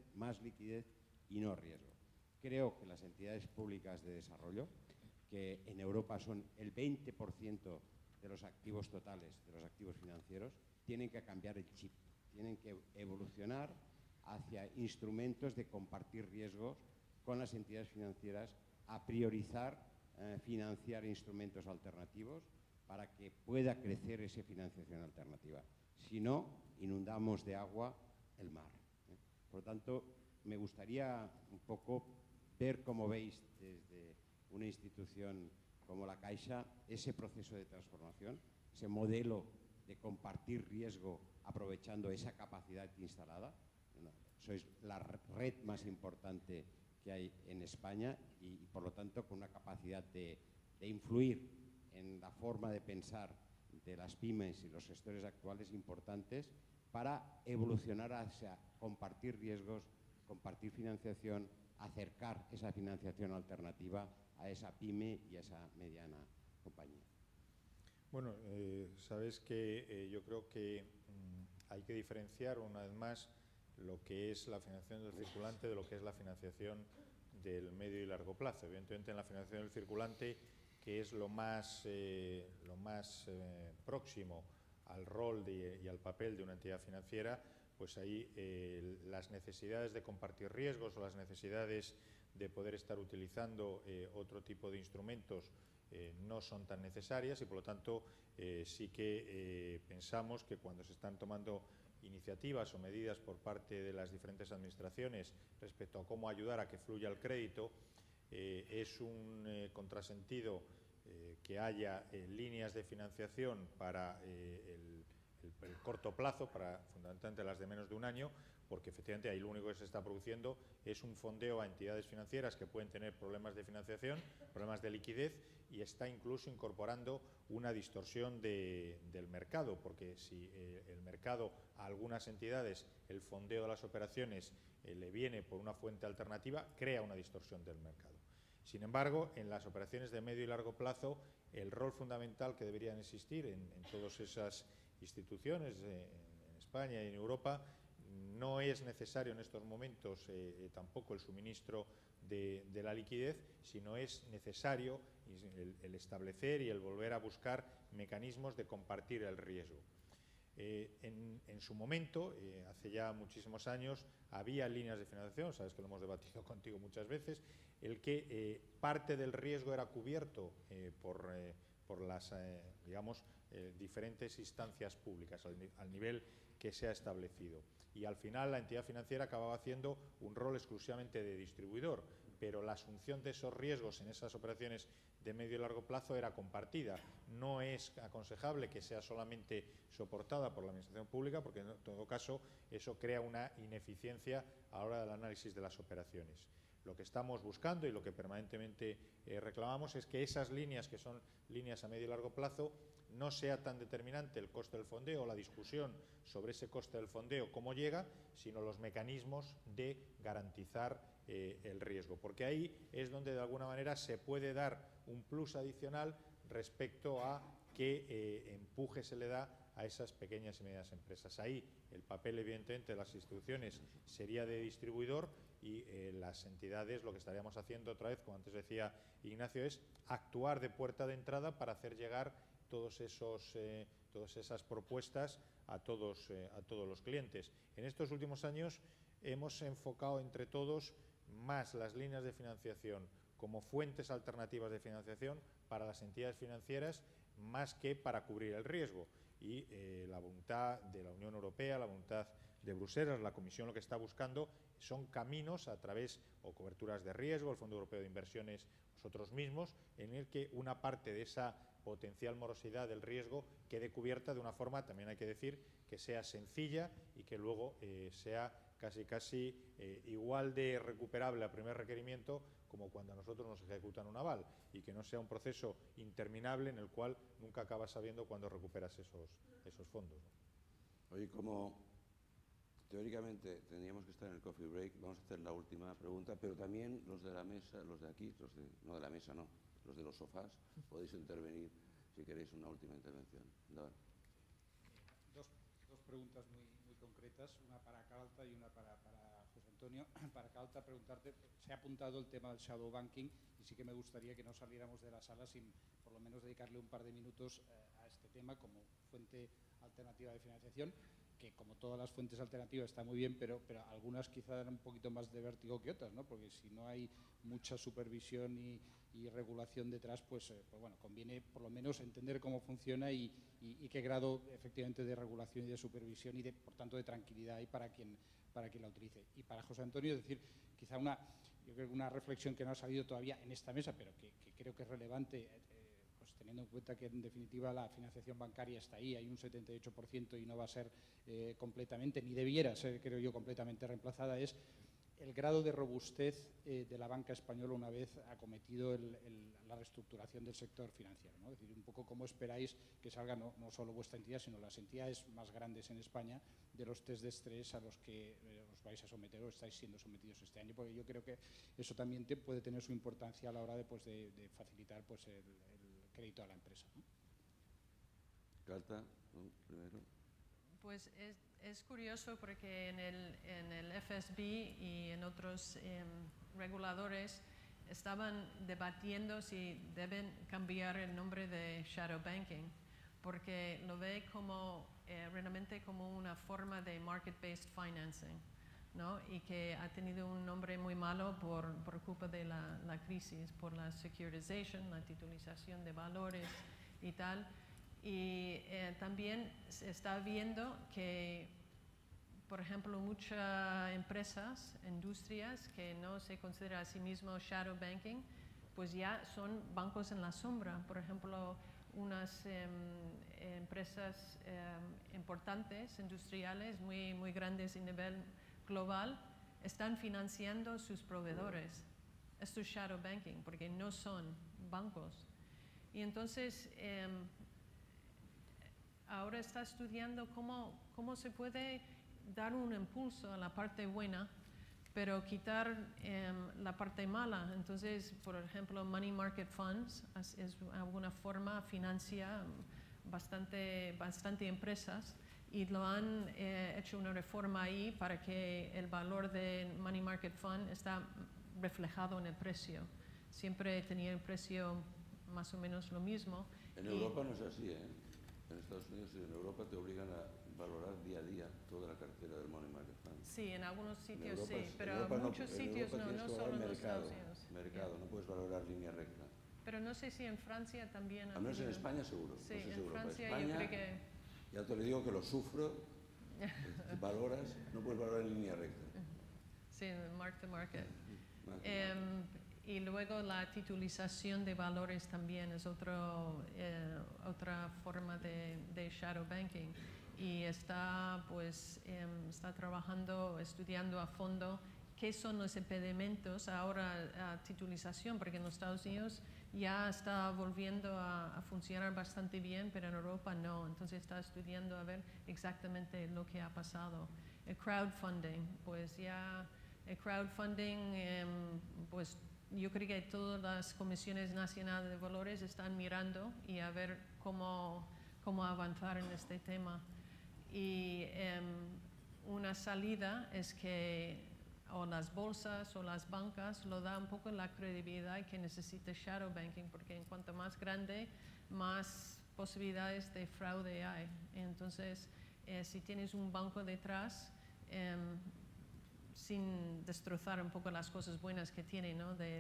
y no riesgo. Creo que las entidades públicas de desarrollo, que en Europa son el 20% de los activos totales, de los activos financieros, tienen que cambiar el chip, tienen que evolucionar hacia instrumentos de compartir riesgos con las entidades financieras, a priorizar financiar instrumentos alternativos para que pueda crecer esa financiación alternativa. Si no, inundamos de agua el mar. Por lo tanto, me gustaría un poco ver cómo veis desde una institución como la Caixa ese proceso de transformación, ese modelo de compartir riesgo aprovechando esa capacidad instalada. Sois la red más importante que hay en España y por lo tanto con una capacidad de influir en la forma de pensar de las pymes y los gestores actuales importantes para evolucionar hacia compartir riesgos, compartir financiación, acercar esa financiación alternativa a esa pyme y a esa mediana compañía. Bueno, sabes que yo creo que hay que diferenciar una vez más lo que es la financiación del circulante de lo que es la financiación del medio y largo plazo. Evidentemente, en la financiación del circulante, que es lo más próximo al rol y al papel de una entidad financiera, pues ahí las necesidades de compartir riesgos o las necesidades de poder estar utilizando otro tipo de instrumentos no son tan necesarias y por lo tanto sí que pensamos que cuando se están tomando iniciativas o medidas por parte de las diferentes administraciones respecto a cómo ayudar a que fluya el crédito, es un contrasentido que haya líneas de financiación para el corto plazo, para fundamentalmente las de menos de un año, porque efectivamente ahí lo único que se está produciendo es un fondeo a entidades financieras que pueden tener problemas de financiación, problemas de liquidez, y está incluso incorporando una distorsión del mercado, porque si el mercado a algunas entidades, el fondeo de las operaciones le viene por una fuente alternativa, crea una distorsión del mercado. Sin embargo, en las operaciones de medio y largo plazo, el rol fundamental que deberían existir en todas esas instituciones, en España y en Europa, no es necesario en estos momentos tampoco el suministro de la liquidez, sino es necesario el establecer y el volver a buscar mecanismos de compartir el riesgo. En su momento, hace ya muchísimos años, había líneas de financiación, sabes que lo hemos debatido contigo muchas veces, el que parte del riesgo era cubierto por las digamos, diferentes instancias públicas al nivel que se ha establecido. Y al final la entidad financiera acababa haciendo un rol exclusivamente de distribuidor, pero la asunción de esos riesgos en esas operaciones de medio y largo plazo era compartida. No es aconsejable que sea solamente soportada por la administración pública, porque en todo caso eso crea una ineficiencia a la hora del análisis de las operaciones. Lo que estamos buscando y lo que permanentemente reclamamos es que esas líneas, que son líneas a medio y largo plazo, no sea tan determinante el coste del fondeo o la discusión sobre ese coste del fondeo, cómo llega, sino los mecanismos de garantizar el riesgo. Porque ahí es donde de alguna manera se puede dar un plus adicional respecto a qué empuje se le da a esas pequeñas y medianas empresas. Ahí el papel, evidentemente, de las instituciones sería de distribuidor y las entidades lo que estaríamos haciendo otra vez, como antes decía Ignacio, es actuar de puerta de entrada para hacer llegar todas esas propuestas a todos los clientes. En estos últimos años hemos enfocado entre todos más las líneas de financiación como fuentes alternativas de financiación para las entidades financieras más que para cubrir el riesgo. Y la voluntad de la Unión Europea, la voluntad de Bruselas, la Comisión lo que está buscando son caminos a través o coberturas de riesgo, el Fondo Europeo de Inversiones, nosotros mismos, en el que una parte de esa potencial morosidad del riesgo quede cubierta de una forma, también hay que decir, que sea sencilla y que luego sea casi igual de recuperable a primer requerimiento como cuando a nosotros nos ejecutan un aval, y que no sea un proceso interminable en el cual nunca acabas sabiendo cuándo recuperas esos fondos, ¿no? Hoy, como teóricamente tendríamos que estar en el coffee break, vamos a hacer la última pregunta, pero también los de la mesa, los de aquí, no de la mesa, no, los de los sofás, podéis intervenir si queréis una última intervención. Dos preguntas muy concretas, una para Calta y una para José Antonio. Para Calta, preguntarte, se ha apuntado el tema del shadow banking y sí que me gustaría que no saliéramos de la sala sin por lo menos dedicarle un par de minutos a este tema como fuente alternativa de financiación, que como todas las fuentes alternativas está muy bien, pero algunas quizá dan un poquito más de vértigo que otras, ¿no? Porque si no hay mucha supervisión y regulación detrás, pues bueno, conviene por lo menos entender cómo funciona y qué grado efectivamente de regulación y de supervisión y por tanto de tranquilidad hay para quien la utilice. Y para José Antonio, decir, quizá yo creo que una reflexión que no ha salido todavía en esta mesa, pero que creo que es relevante, pues teniendo en cuenta que en definitiva la financiación bancaria está ahí, hay un 78% y no va a ser completamente, ni debiera ser, creo yo, completamente reemplazada, es el grado de robustez de la banca española una vez acometido la reestructuración del sector financiero, ¿no? Es decir, un poco cómo esperáis que salga no solo vuestra entidad, sino las entidades más grandes en España de los test de estrés a los que os vais a someter o estáis siendo sometidos este año, porque yo creo que eso también puede tener su importancia a la hora de facilitar pues, el crédito a la empresa, ¿no? Calta, primero. Pues es curioso porque en el FSB y en otros reguladores estaban debatiendo si deben cambiar el nombre de shadow banking, porque lo ve como realmente como una forma de market-based financing, ¿no? Y que ha tenido un nombre muy malo por culpa de la crisis, por la securitization, la titulización de valores y tal. Y también se está viendo que, por ejemplo, muchas empresas, industrias que no se consideran a sí mismos shadow banking, pues ya son bancos en la sombra. Por ejemplo, unas empresas importantes, industriales, muy grandes a nivel global, están financiando sus proveedores. Esto es shadow banking, porque no son bancos. Y entonces, ahora está estudiando cómo se puede dar un impulso a la parte buena, pero quitar la parte mala. Entonces, por ejemplo, money market funds es alguna forma financia bastante empresas y lo han hecho una reforma ahí para que el valor del money market fund está reflejado en el precio. Siempre tenía el precio más o menos lo mismo. En Europa no es así, ¿eh? En Estados Unidos y en Europa te obligan a valorar día a día toda la cartera del money market fund. Sí, en algunos sitios Europa, sí, pero en muchos sitios no solo en los Estados Unidos. Mercado, no puedes valorar línea recta. Pero no sé si en Francia también. Al menos en España seguro. Sí, no sé si en Europa. Francia España, yo creo que... Ya te lo digo que lo sufro, valoras, no puedes valorar en línea recta. Sí, mark to market. Y luego la titulización de valores también es otra forma de shadow banking. Y está trabajando, estudiando a fondo qué son los impedimentos ahora a titulización, porque en los Estados Unidos ya está volviendo a funcionar bastante bien, pero en Europa no. Entonces está estudiando a ver exactamente lo que ha pasado. El crowdfunding, pues ya el crowdfunding, pues yo creo que todas las comisiones nacionales de valores están mirando y a ver cómo avanzar en este tema. Y una salida es que o las bolsas o las bancas lo da un poco la credibilidad que necesita shadow banking, porque en cuanto más grande, más posibilidades de fraude hay. Entonces, si tienes un banco detrás, sin destrozar un poco las cosas buenas que tiene, ¿no? De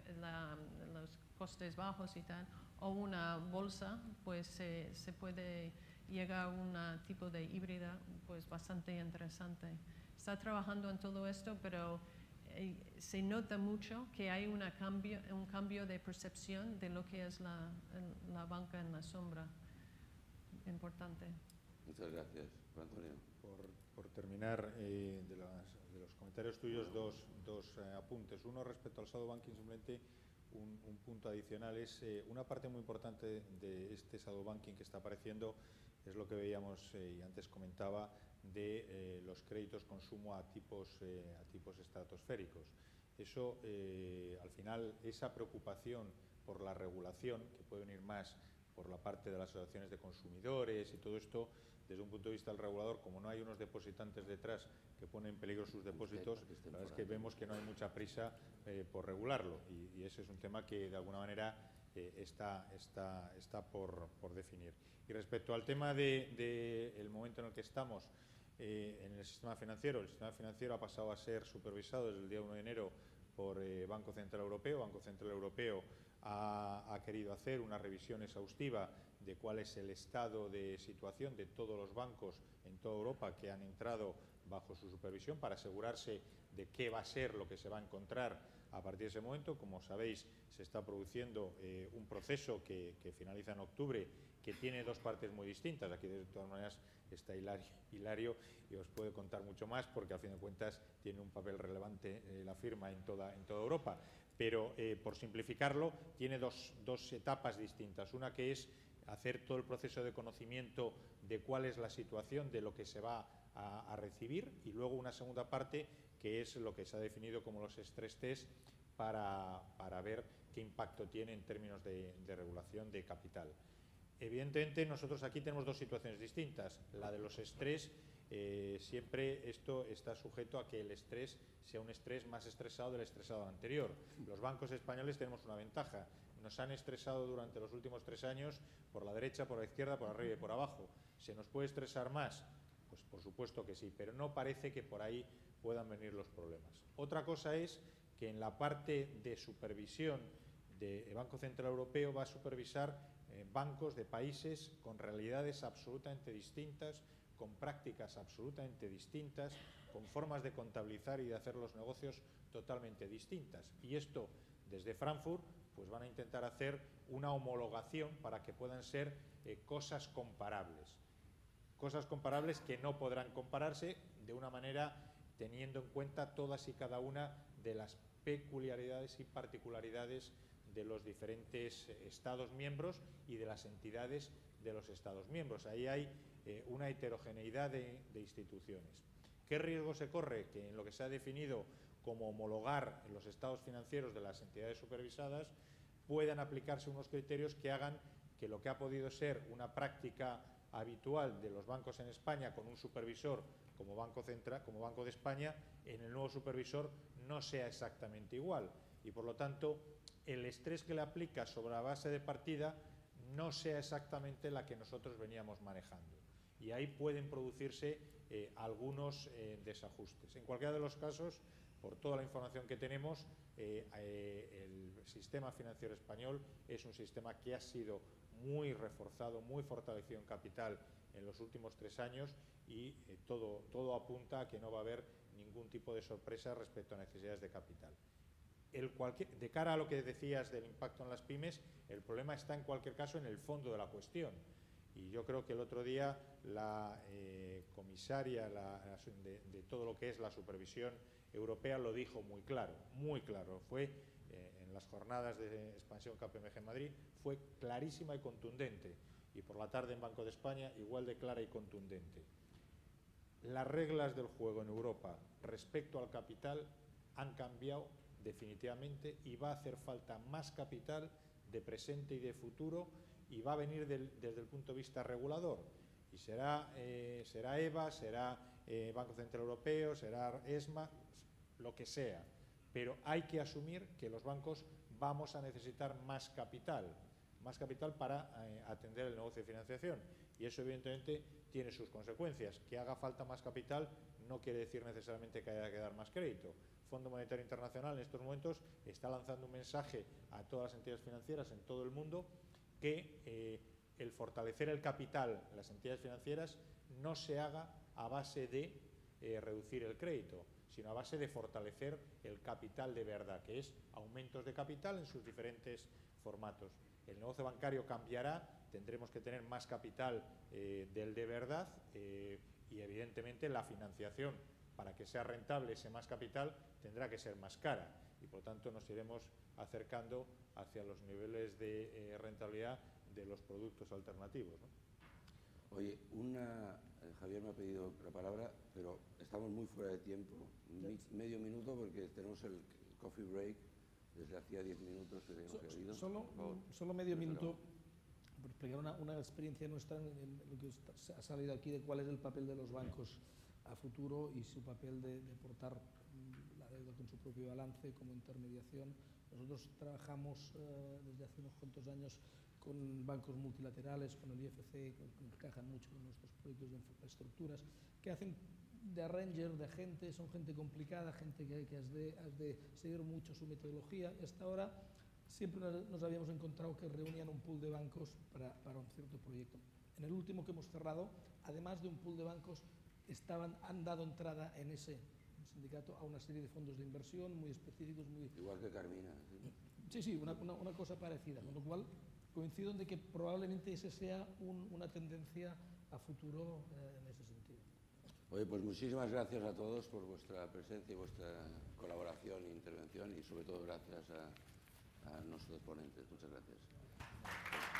los costes bajos y tal, o una bolsa, pues se puede llegar a un tipo de híbrida pues bastante interesante. Está trabajando en todo esto, pero se nota mucho que hay un cambio de percepción de lo que es la banca en la sombra. Importante. Muchas gracias, Juan Antonio. Por terminar, de los comentarios tuyos, dos apuntes. Uno respecto al shadow banking, simplemente un punto adicional. Es una parte muy importante de este shadow banking que está apareciendo, es lo que veíamos y antes comentaba, de los créditos consumo a tipos estratosféricos. Eso, al final, esa preocupación por la regulación, que puede venir más por la parte de las asociaciones de consumidores y todo esto, desde un punto de vista del regulador, como no hay unos depositantes detrás que ponen en peligro sus depósitos, la verdad es que vemos que no hay mucha prisa por regularlo, y ese es un tema que de alguna manera está por definir. Y respecto al tema del momento en el que estamos en el sistema financiero ha pasado a ser supervisado desde el día 1 de enero por Banco Central Europeo. Banco Central Europeo ha querido hacer una revisión exhaustiva de cuál es el estado de situación de todos los bancos en toda Europa que han entrado bajo su supervisión, para asegurarse de qué va a ser lo que se va a encontrar a partir de ese momento. Como sabéis, se está produciendo un proceso que finaliza en octubre, que tiene dos partes muy distintas. Aquí, de todas maneras, está Hilario y os puede contar mucho más, porque a fin de cuentas tiene un papel relevante la firma en toda Europa. Pero, por simplificarlo, tiene dos etapas distintas. Una que es hacer todo el proceso de conocimiento de cuál es la situación de lo que se va a recibir, y luego una segunda parte que es lo que se ha definido como los stress test para ver qué impacto tiene en términos de regulación de capital. Evidentemente, nosotros aquí tenemos dos situaciones distintas. La de los estrés, siempre esto está sujeto a que el estrés sea un estrés más estresado del estresado anterior. Los bancos españoles tenemos una ventaja. Nos han estresado durante los últimos 3 años por la derecha, por la izquierda, por arriba y por abajo. ¿Se nos puede estresar más? Pues por supuesto que sí, pero no parece que por ahí puedan venir los problemas. Otra cosa es que en la parte de supervisión del Banco Central Europeo va a supervisar bancos de países con realidades absolutamente distintas, con prácticas absolutamente distintas, con formas de contabilizar y de hacer los negocios totalmente distintas. Y esto, desde Frankfurt, pues van a intentar hacer una homologación para que puedan ser cosas comparables. Cosas comparables que no podrán compararse de una manera teniendo en cuenta todas y cada una de las peculiaridades y particularidades de los diferentes Estados miembros y de las entidades de los Estados miembros. Ahí hay una heterogeneidad de instituciones. ¿Qué riesgo se corre? Que en lo que se ha definido como homologar los estados financieros de las entidades supervisadas puedan aplicarse unos criterios que hagan que lo que ha podido ser una práctica habitual de los bancos en España con un supervisor como Banco Central, como Banco de España, en el nuevo supervisor no sea exactamente igual, y por lo tanto el estrés que le aplica sobre la base de partida no sea exactamente la que nosotros veníamos manejando, y ahí pueden producirse algunos desajustes. En cualquiera de los casos, por toda la información que tenemos, el sistema financiero español es un sistema que ha sido muy reforzado, muy fortalecido en capital en los últimos 3 años, y todo apunta a que no va a haber ningún tipo de sorpresa respecto a necesidades de capital. De cara a lo que decías del impacto en las pymes, el problema está en cualquier caso en el fondo de la cuestión. Y yo creo que el otro día la comisaria de todo lo que es la supervisión Europea lo dijo muy claro, muy claro. Fue en las jornadas de expansión KPMG en Madrid, fue clarísima y contundente. Y por la tarde en Banco de España, igual de clara y contundente. Las reglas del juego en Europa respecto al capital han cambiado definitivamente y va a hacer falta más capital de presente y de futuro, y va a venir desde el punto de vista regulador. Y será EBA, será Banco Central Europeo, será ESMA, lo que sea. Pero hay que asumir que los bancos vamos a necesitar más capital para atender el negocio de financiación. Y eso evidentemente tiene sus consecuencias. Que haga falta más capital no quiere decir necesariamente que haya que dar más crédito. El Fondo Monetario Internacional en estos momentos está lanzando un mensaje a todas las entidades financieras en todo el mundo que el fortalecer el capital en las entidades financieras no se haga a base de reducir el crédito, sino a base de fortalecer el capital de verdad, que es aumentos de capital en sus diferentes formatos. El negocio bancario cambiará, tendremos que tener más capital del de verdad y evidentemente la financiación, para que sea rentable ese más capital, tendrá que ser más cara y por tanto nos iremos acercando hacia los niveles de rentabilidad de los productos alternativos, ¿no? Oye, Javier me ha pedido la palabra, pero estamos muy fuera de tiempo, medio minuto, porque tenemos el coffee break desde hacía 10 minutos que hemos pedido. Solo medio minuto, por explicar una experiencia nuestra en lo que ha salido aquí de cuál es el papel de los bancos a futuro y su papel de aportar la deuda con su propio balance como intermediación. Nosotros trabajamos desde hace unos cuantos años con bancos multilaterales, con el IFC, que encajan mucho con nuestros proyectos de infraestructuras, que hacen de arranger de gente, son gente complicada, gente que has de seguir mucho su metodología, y hasta ahora siempre nos habíamos encontrado que reunían un pool de bancos para un cierto proyecto. En el último que hemos cerrado, además de un pool de bancos, han dado entrada en ese sindicato a una serie de fondos de inversión muy específicos. Igual que Carmina. Sí, una cosa parecida, con lo cual coincido en de que probablemente esa sea una tendencia a futuro en ese sentido. Oye, pues muchísimas gracias a todos por vuestra presencia y vuestra colaboración e intervención, y sobre todo gracias a nuestros ponentes. Muchas gracias.